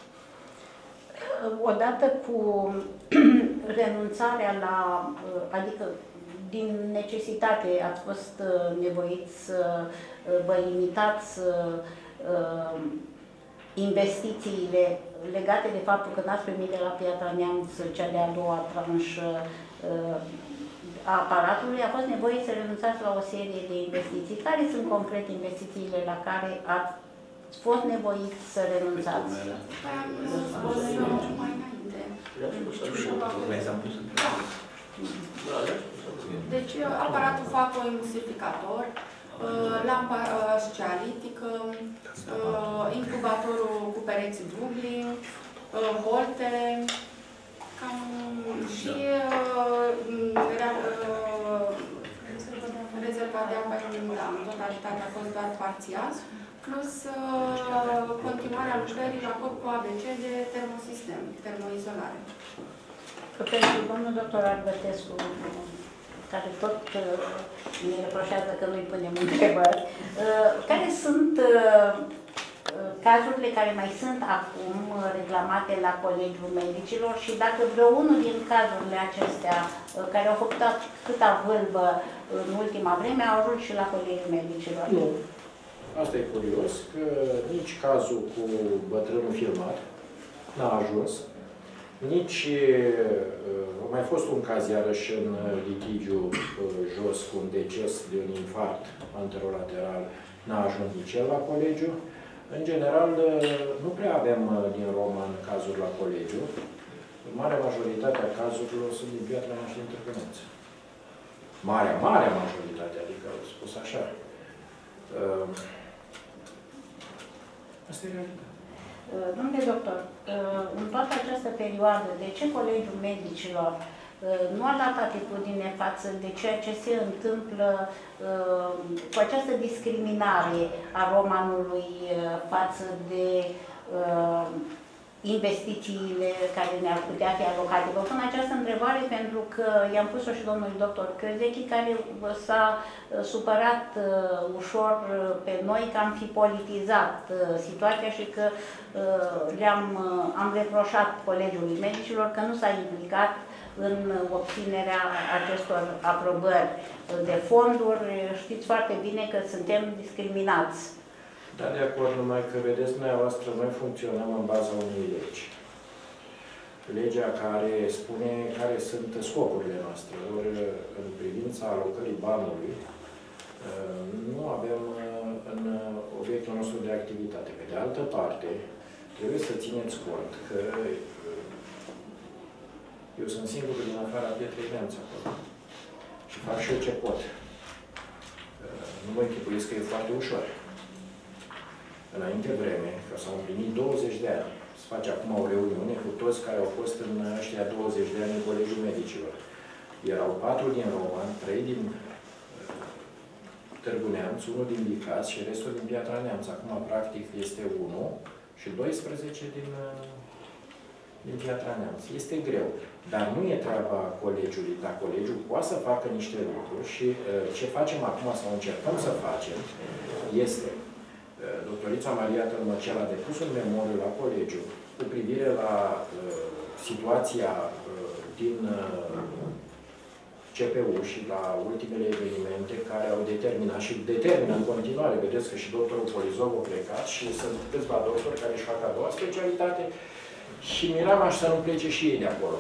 S7: Odată cu renunțarea la, adică din necesitate ați fost nevoiți să vă limitați investițiile legate de faptul că n-ați primit de la Piatra Neamț cea de-a doua tranșă a aparatului, a fost nevoie să renunțați la o serie de investiții. Care sunt concret investițiile la care ați fost nevoiți să renunțați?
S1: Păi am spus mai înainte. Deci, aparatul facoemulsificator, lampa scealitică, incubatorul cu pereți dubli, holtele, și rezerva de apă în totalitate a fost doar parțial, plus continuarea lucrării la corp cu ABC de termosistem, termoizolare.
S7: Pentru domnul doctor Arbătescu, care tot ne reproșează că nu-i punem întrebări, care sunt cazurile care mai sunt acum reclamate la Colegiul Medicilor și dacă vreunul din cazurile acestea care au făcut atâta vâlvă în ultima vreme au ajuns și la Colegiul Medicilor?
S4: Nu. Asta e curios, că nici cazul cu bătrânul filmat n-a ajuns, nici a mai fost un caz iarăși în litigiu jos cu un deces de un infarct anterolateral, n-a ajuns nici el la colegiu. În general, nu prea avem din Roman cazuri la colegiu. Marea majoritate a cazurilor sunt din Piatra Neamț și din Târgu Neamț. Marea majoritate, adică au spus așa. Asta e realitatea.
S7: Domnule doctor, în toată această perioadă, de ce Colegiul Medicilor nu a dat atitudine față de ceea ce se întâmplă cu această discriminare a romanului față de investițiile care ne-ar putea fi alocate? Vă pun această întrebare pentru că i-am pus-o și domnului doctor Crezechi, care s-a supărat ușor pe noi că am fi politizat situația și că am reproșat Colegiului Medicilor că nu s-a implicat în obținerea acestor aprobări de fonduri. Știți foarte bine că suntem discriminați.
S4: Da, de acord, numai că, vedeți, dumneavoastră, noi funcționăm în baza unei legi. Legea care spune care sunt scopurile noastre. Ori, în privința alocării banului, nu avem în obiectul nostru de activitate. Pe de altă parte, trebuie să țineți cont că eu sunt singurul din afara Pietrei Neamț acolo. Și fac și eu ce pot. Nu mă închipuiesc că e foarte ușor. Înainte vreme, că s-au împlinit 20 de ani, se face acum o reuniune cu toți care au fost în ăștia 20 de ani în Colegiul Medicilor. Erau 4 din Roman, 3 din Târgu Neamț, 1 din Licați și restul din Piatra Neamț. Acum, practic, este 1 și 12 din Piatra Neamț. Este greu, dar nu e treaba colegiului, dar colegiul poate să facă niște lucruri și ce facem acum sau încercăm să facem este doctorița Maria Tălmăcel a depus un memoriu la colegiu cu privire la situația din CPU și la ultimele evenimente care au determinat și determină în continuare. Vedeți că și doctorul Polizov a plecat și sunt câțiva doctori care își fac a doua specialitate și miram aș să nu plece și ei de acolo.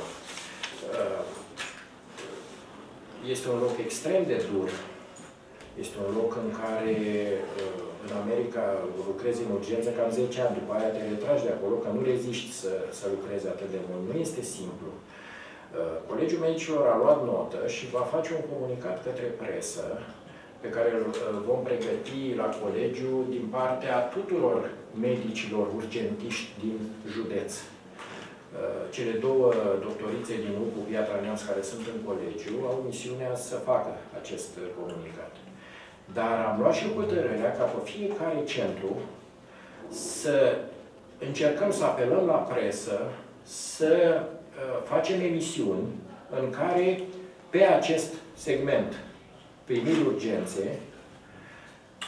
S4: Este un loc extrem de dur. Este un loc în care în America lucrezi în urgență cam 10 ani, după aia te retragi de acolo, că nu reziști să lucrezi atât de mult. Nu este simplu. Colegiul Medicilor a luat notă și va face un comunicat către presă pe care îl vom pregăti la colegiu din partea tuturor medicilor urgentiști din județ. Cele două doctorițe din UPU Piatra Neamț care sunt în colegiu au misiunea să facă acest comunicat. Dar am luat și hotărârea ca pe fiecare centru să încercăm să apelăm la presă, să facem emisiuni în care pe acest segment primiri urgențe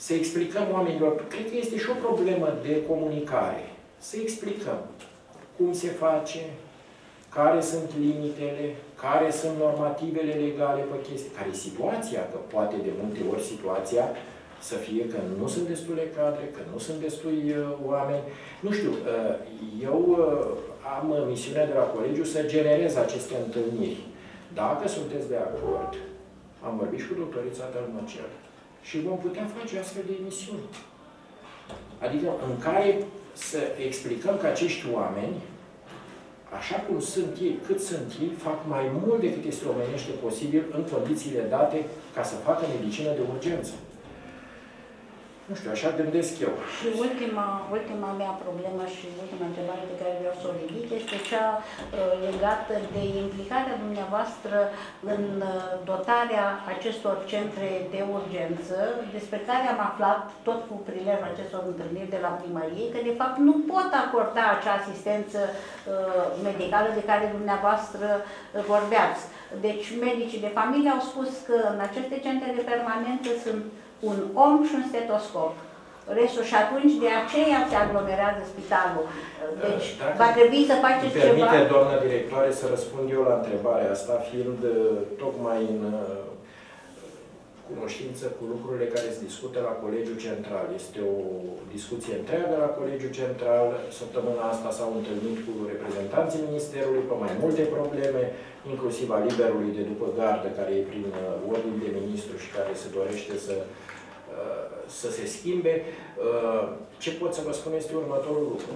S4: să explicăm oamenilor, cred că este și o problemă de comunicare, să explicăm cum se face, care sunt limitele, care sunt normativele legale pe chestii, care e situația, că poate de multe ori situația să fie că nu sunt destule cadre, că nu sunt destui oameni. Nu știu, eu am misiunea de la colegiu să generez aceste întâlniri. Dacă sunteți de acord, am vorbit și cu doctorița Tălmăcel și vom putea face astfel de emisiuni. Adică în care să explicăm că acești oameni, așa cum sunt ei, cât sunt ei, fac mai mult decât este omenește posibil în condițiile date ca să facă medicină de urgență. Nu știu, așa gândesc eu.
S7: Și ultima mea problemă și ultima întrebare pe care vreau să o ridic este cea legată de implicarea dumneavoastră în dotarea acestor centre de urgență, despre care am aflat tot cu prilejul acestor întâlniri de la primărie, că de fapt nu pot acorda acea asistență medicală de care dumneavoastră vorbeați. Deci medicii de familie au spus că în aceste centre de permanență sunt un om și un stetoscop. Restul și atunci de aceea se aglomerează spitalul. Deci va trebui să faceți ceva.
S4: Permite, doamna directoare, să răspund eu la întrebarea asta, fiind tocmai în cunoștință cu lucrurile care se discută la Colegiul Central. Este o discuție întreagă la Colegiul Central. Săptămâna asta s-au întâlnit cu reprezentanții Ministerului pe mai multe probleme, inclusiv a liberului de după gardă, care e prin ordin de ministru și care se dorește să se schimbe. Ce pot să vă spun este următorul lucru.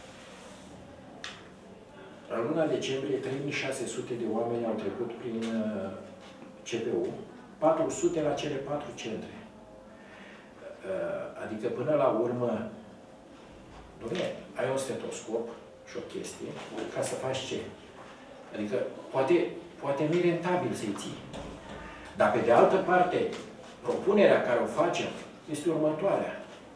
S4: În luna decembrie, 3600 de oameni au trecut prin CPU, 400 la cele 4 centre. Adică, până la urmă, dom'le, ai un stetoscop și o chestie, ca să faci ce? Adică, poate nu e rentabil să-i ții. Dar, pe de altă parte, propunerea care o facem este următoarea.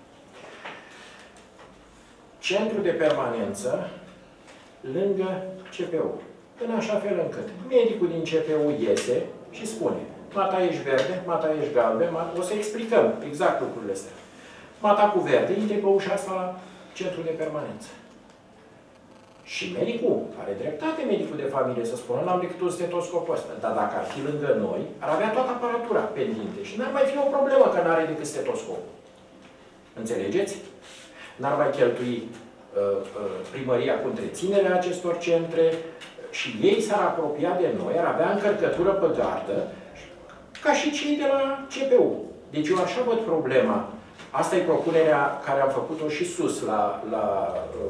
S4: Centru de permanență lângă CPU. În așa fel încât medicul din CPU iese și spune: mata ești verde, mata ești galben, o să explicăm exact lucrurile astea. Mata cu verde, intre pe ușa asta la centru de permanență. Și medicul, are dreptate medicul de familie să spună, n-am decât un stetoscop ăsta. Dar dacă ar fi lângă noi, ar avea toată aparatura pendinte și n-ar mai fi o problemă că n-are decât stetoscop. Înțelegeți? N-ar mai cheltui primăria cu întreținerea acestor centre și ei s-ar apropia de noi, ar avea încărcătură pe gardă, ca și cei de la CPU. Deci eu așa văd problema. Asta e propunerea care am făcut-o și sus la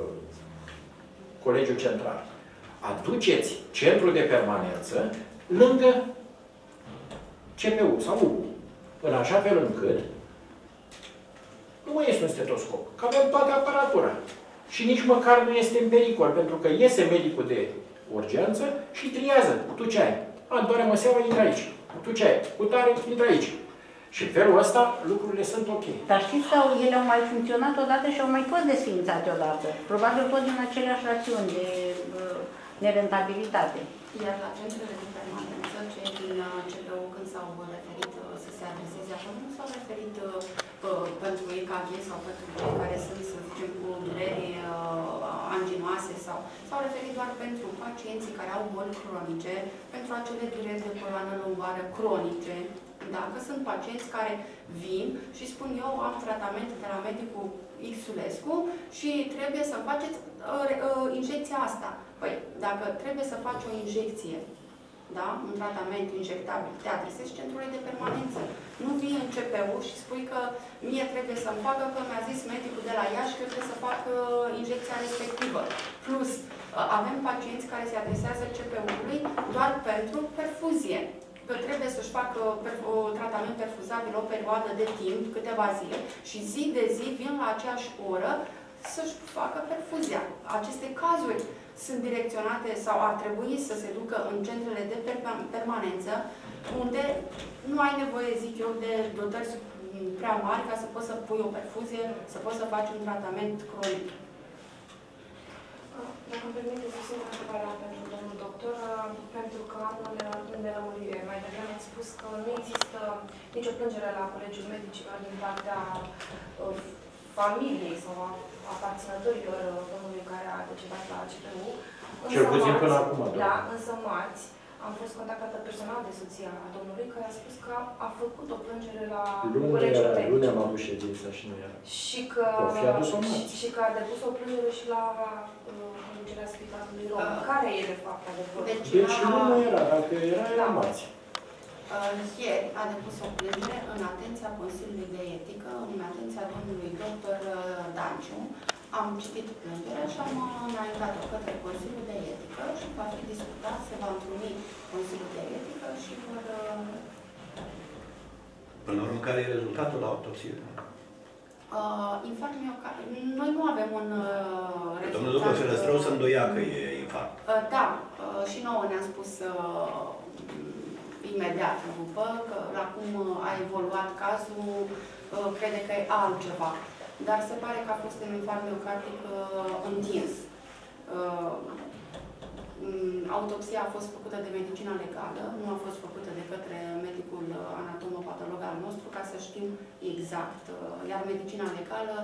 S4: Colegiul Central. Aduceți centrul de permanență lângă CPU sau UU, în așa fel încât nu mai este un stetoscop, că avem toată aparatura. Și nici măcar nu este în pericol, pentru că iese medicul de urgență și triază. Tu ce ai? Doare măseaua, intră aici. Tu ce ai? Cu tare, intră aici. Și în felul ăsta, lucrurile sunt ok.
S7: Dar știți că ele au mai funcționat odată și au mai fost desființate odată. Probabil tot din aceleași rațiuni de nerentabilitate.
S1: Iar la centrele de permanență, cei din CPU, când s-au referit să se adreseze acolo, nu s-au referit pentru EKG sau pentru cei care sunt, să zicem, cu dureri anginoase sau s-au referit doar pentru pacienții care au boli cronice, pentru acele dureri de coloană lombară cronice. Dacă sunt pacienți care vin și spun: eu am tratament de la medicul Xulescu și trebuie să faceți injecția asta. Păi, dacă trebuie să faci o injecție, da? Un tratament injectabil, te adresezi centrului de permanență. Nu vii în CPU și spui că mie trebuie să-mi facă, că mi-a zis medicul de la Iași că trebuie să facă injecția respectivă. Plus, avem pacienți care se adresează CPU-ului doar pentru perfuzie. Că trebuie să-și facă tratament perfuzabil o perioadă de timp, câteva zile, și zi de zi vin la aceeași oră să-și facă perfuzia. Aceste cazuri sunt direcționate sau ar trebui să se ducă în centrele de permanență, unde nu ai nevoie, zic eu, de dotări prea mari ca să poți să pui o perfuzie, să poți să faci un tratament cronic.
S5: Dacă îmi permiteți să sunt întrebarea pentru domnul doctor.
S8: doctor, pentru că am o nelămurire. Mai devreme ați spus că nu există nicio plângere la Colegiul Medicilor din partea familiei sau a aparținătorilor domnului care a decedat la CPU.
S4: Cel puțin până acum,
S8: da, însă marți am fost contactată personal de soția domnului, care a spus că a făcut o plângere la Colegiul Medicilor.
S4: Luni am avut ședința și nu era.
S8: Și că a depus o plângere și la conducerea Spitalului Român. Care e, de fapt, adevărul?
S4: Deci nu era, dacă era marți.
S1: Ieri a depus o plângere în atenția Consiliului de Etică, în atenția domnului dr. Danciu. Am citit plângerea și am înaintat-o către Consiliul de Etică și va fi discutat, se va întruni Consiliul de Etică și vor...
S9: Până la urmă, care e rezultatul la autopsie?
S1: Infarct miocardial. Noi nu avem un rezultat...
S9: Domnul doctor Ferăstrău să îndoia că e infarct.
S1: Da, și nouă ne-a spus imediat după, că la cum a evoluat cazul, crede că e altceva. Dar se pare că a fost un infarct miocardic întins. Autopsia a fost făcută de medicina legală, nu a fost făcută de către medicul anatomopatolog al nostru, ca să știm exact. Iar medicina legală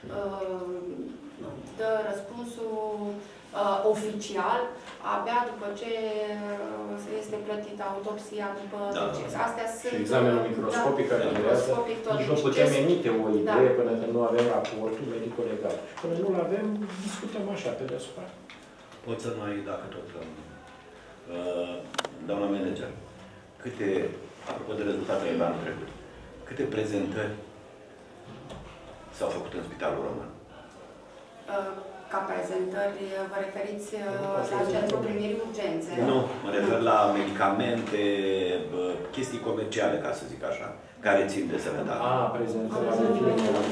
S1: dă răspunsul oficial abia după ce este plătită autopsia, după deces. Astea sunt...
S4: Și examenul microscopic care durează. Nici nu putem emite o idee până când nu avem raportul medico-legal. Până nu-l avem, discutăm așa, pe deasupra.
S9: Pot să mai, dacă tot... Doamna manager, câte, apropo de rezultatele de anul trecut, câte prezentări s-au făcut în Spitalul Român?
S1: Ca prezentări, vă referiți la centrul primirii urgențe?
S9: Nu, mă refer la medicamente, chestii comerciale, ca să zic așa, care țin de sănătate.
S4: Prezentări ale firmelor.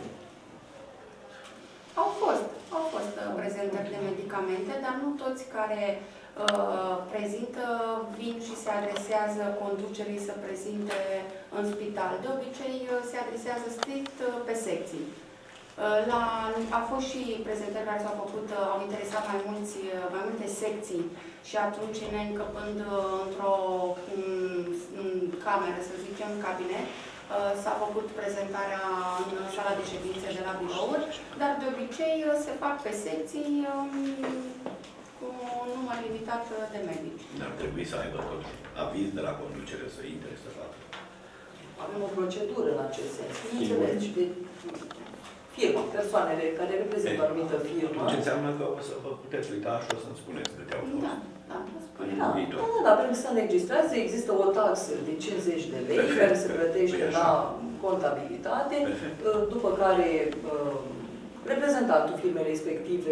S1: Au fost prezentări de medicamente, dar nu toți care prezintă vin și se adresează conducerii să prezinte în spital. De obicei se adresează strict pe secții. A fost și prezentări care s-au făcut, au interesat mai multe secții și atunci, ne încăpând într-o cameră, să zicem, cabinet, s-a făcut prezentarea în sala de ședințe de la birouri, dar de obicei se fac pe secții cu un număr limitat de medici.
S9: Ar trebui să aibă tot aviz de la conducere să intre să facă.
S3: Avem o procedură în acest sens. Înțelegi? Firma, persoanele care reprezintă o anumită firmă.
S9: Ce înseamnă că o să vă puteți uita și o să-mi spuneți câte au fost.
S3: Da, pentru că se înregistrează, există o taxă de 50 de lei care se plătește la contabilitate, după care reprezentantul firmei respective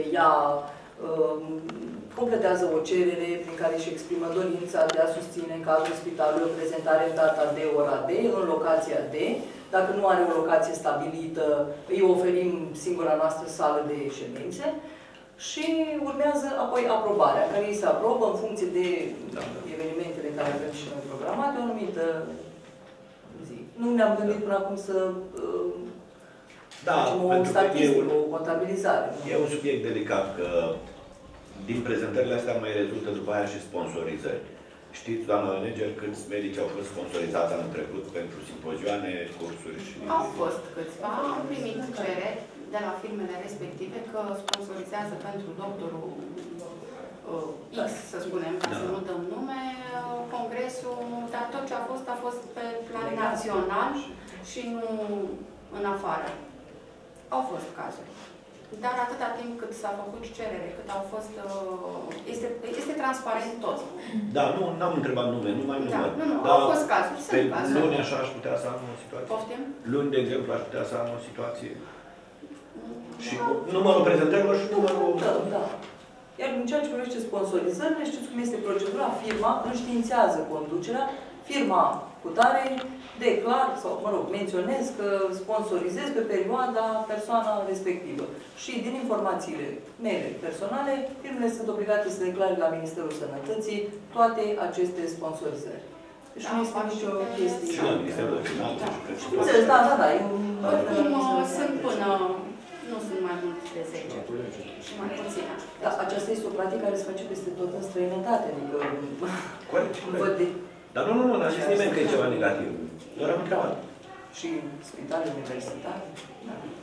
S3: completează o cerere prin care își exprimă dorința de a susține în cadrul spitalului o prezentare în data D, ora D, în locația D. Dacă nu are o locație stabilită, îi oferim singura noastră sală de ședințe și urmează apoi aprobarea, care îi se aprobă în funcție de evenimentele care avem și noi programate, o anumită zi. Nu ne-am gândit până acum să facem o statistică, o contabilizare.
S9: E un subiect delicat, că din prezentările astea mai rezultă după aia și sponsorizări. Știți, doamna manager, câți medici au fost sponsorizați anul trecut pentru simpozioane, cursuri și...
S1: Au fost câțiva. Am primit cereri de la firmele respective că sponsorizează pentru doctorul X, să spunem, ca să nu dăm nume, congresul, dar tot ce a fost pe plan național și nu în afară. Au fost cazuri. Dar atâta timp cât s-a făcut cerere, cât au fost... Este transparent tot.
S9: Da, nu am întrebat nume, numai număr.
S1: Nu, au fost cazuri, sunt cazuri.
S9: Luni așa aș putea să am o situație.
S1: Poftim?
S9: Luni, de exemplu, aș putea să am o situație. Și numărul prezentărilor și numărul...
S3: Da. Iar în ceea ce privește sponsorizările, știți cum este procedura? Firma înștiințează conducerea, firma cu tare declar sau, menționez că sponsorizez pe perioada persoana respectivă. Și din informațiile mele personale, firmele sunt obligate să declare la Ministerul Sănătății toate aceste sponsorizări. Deci nu este nicio chestie.
S9: Și la Ministerul de Finanțe.
S3: Da.
S1: Oricum sunt până... nu sunt mai mult de 10 și mai puține.
S3: Da, aceasta este o practică care se face peste tot în străinătate, adică...
S9: Corect. Dar nu, n-a zis nimeni că e ceva negativ. Doar am întrebat.
S3: Și spitale universitare. Da.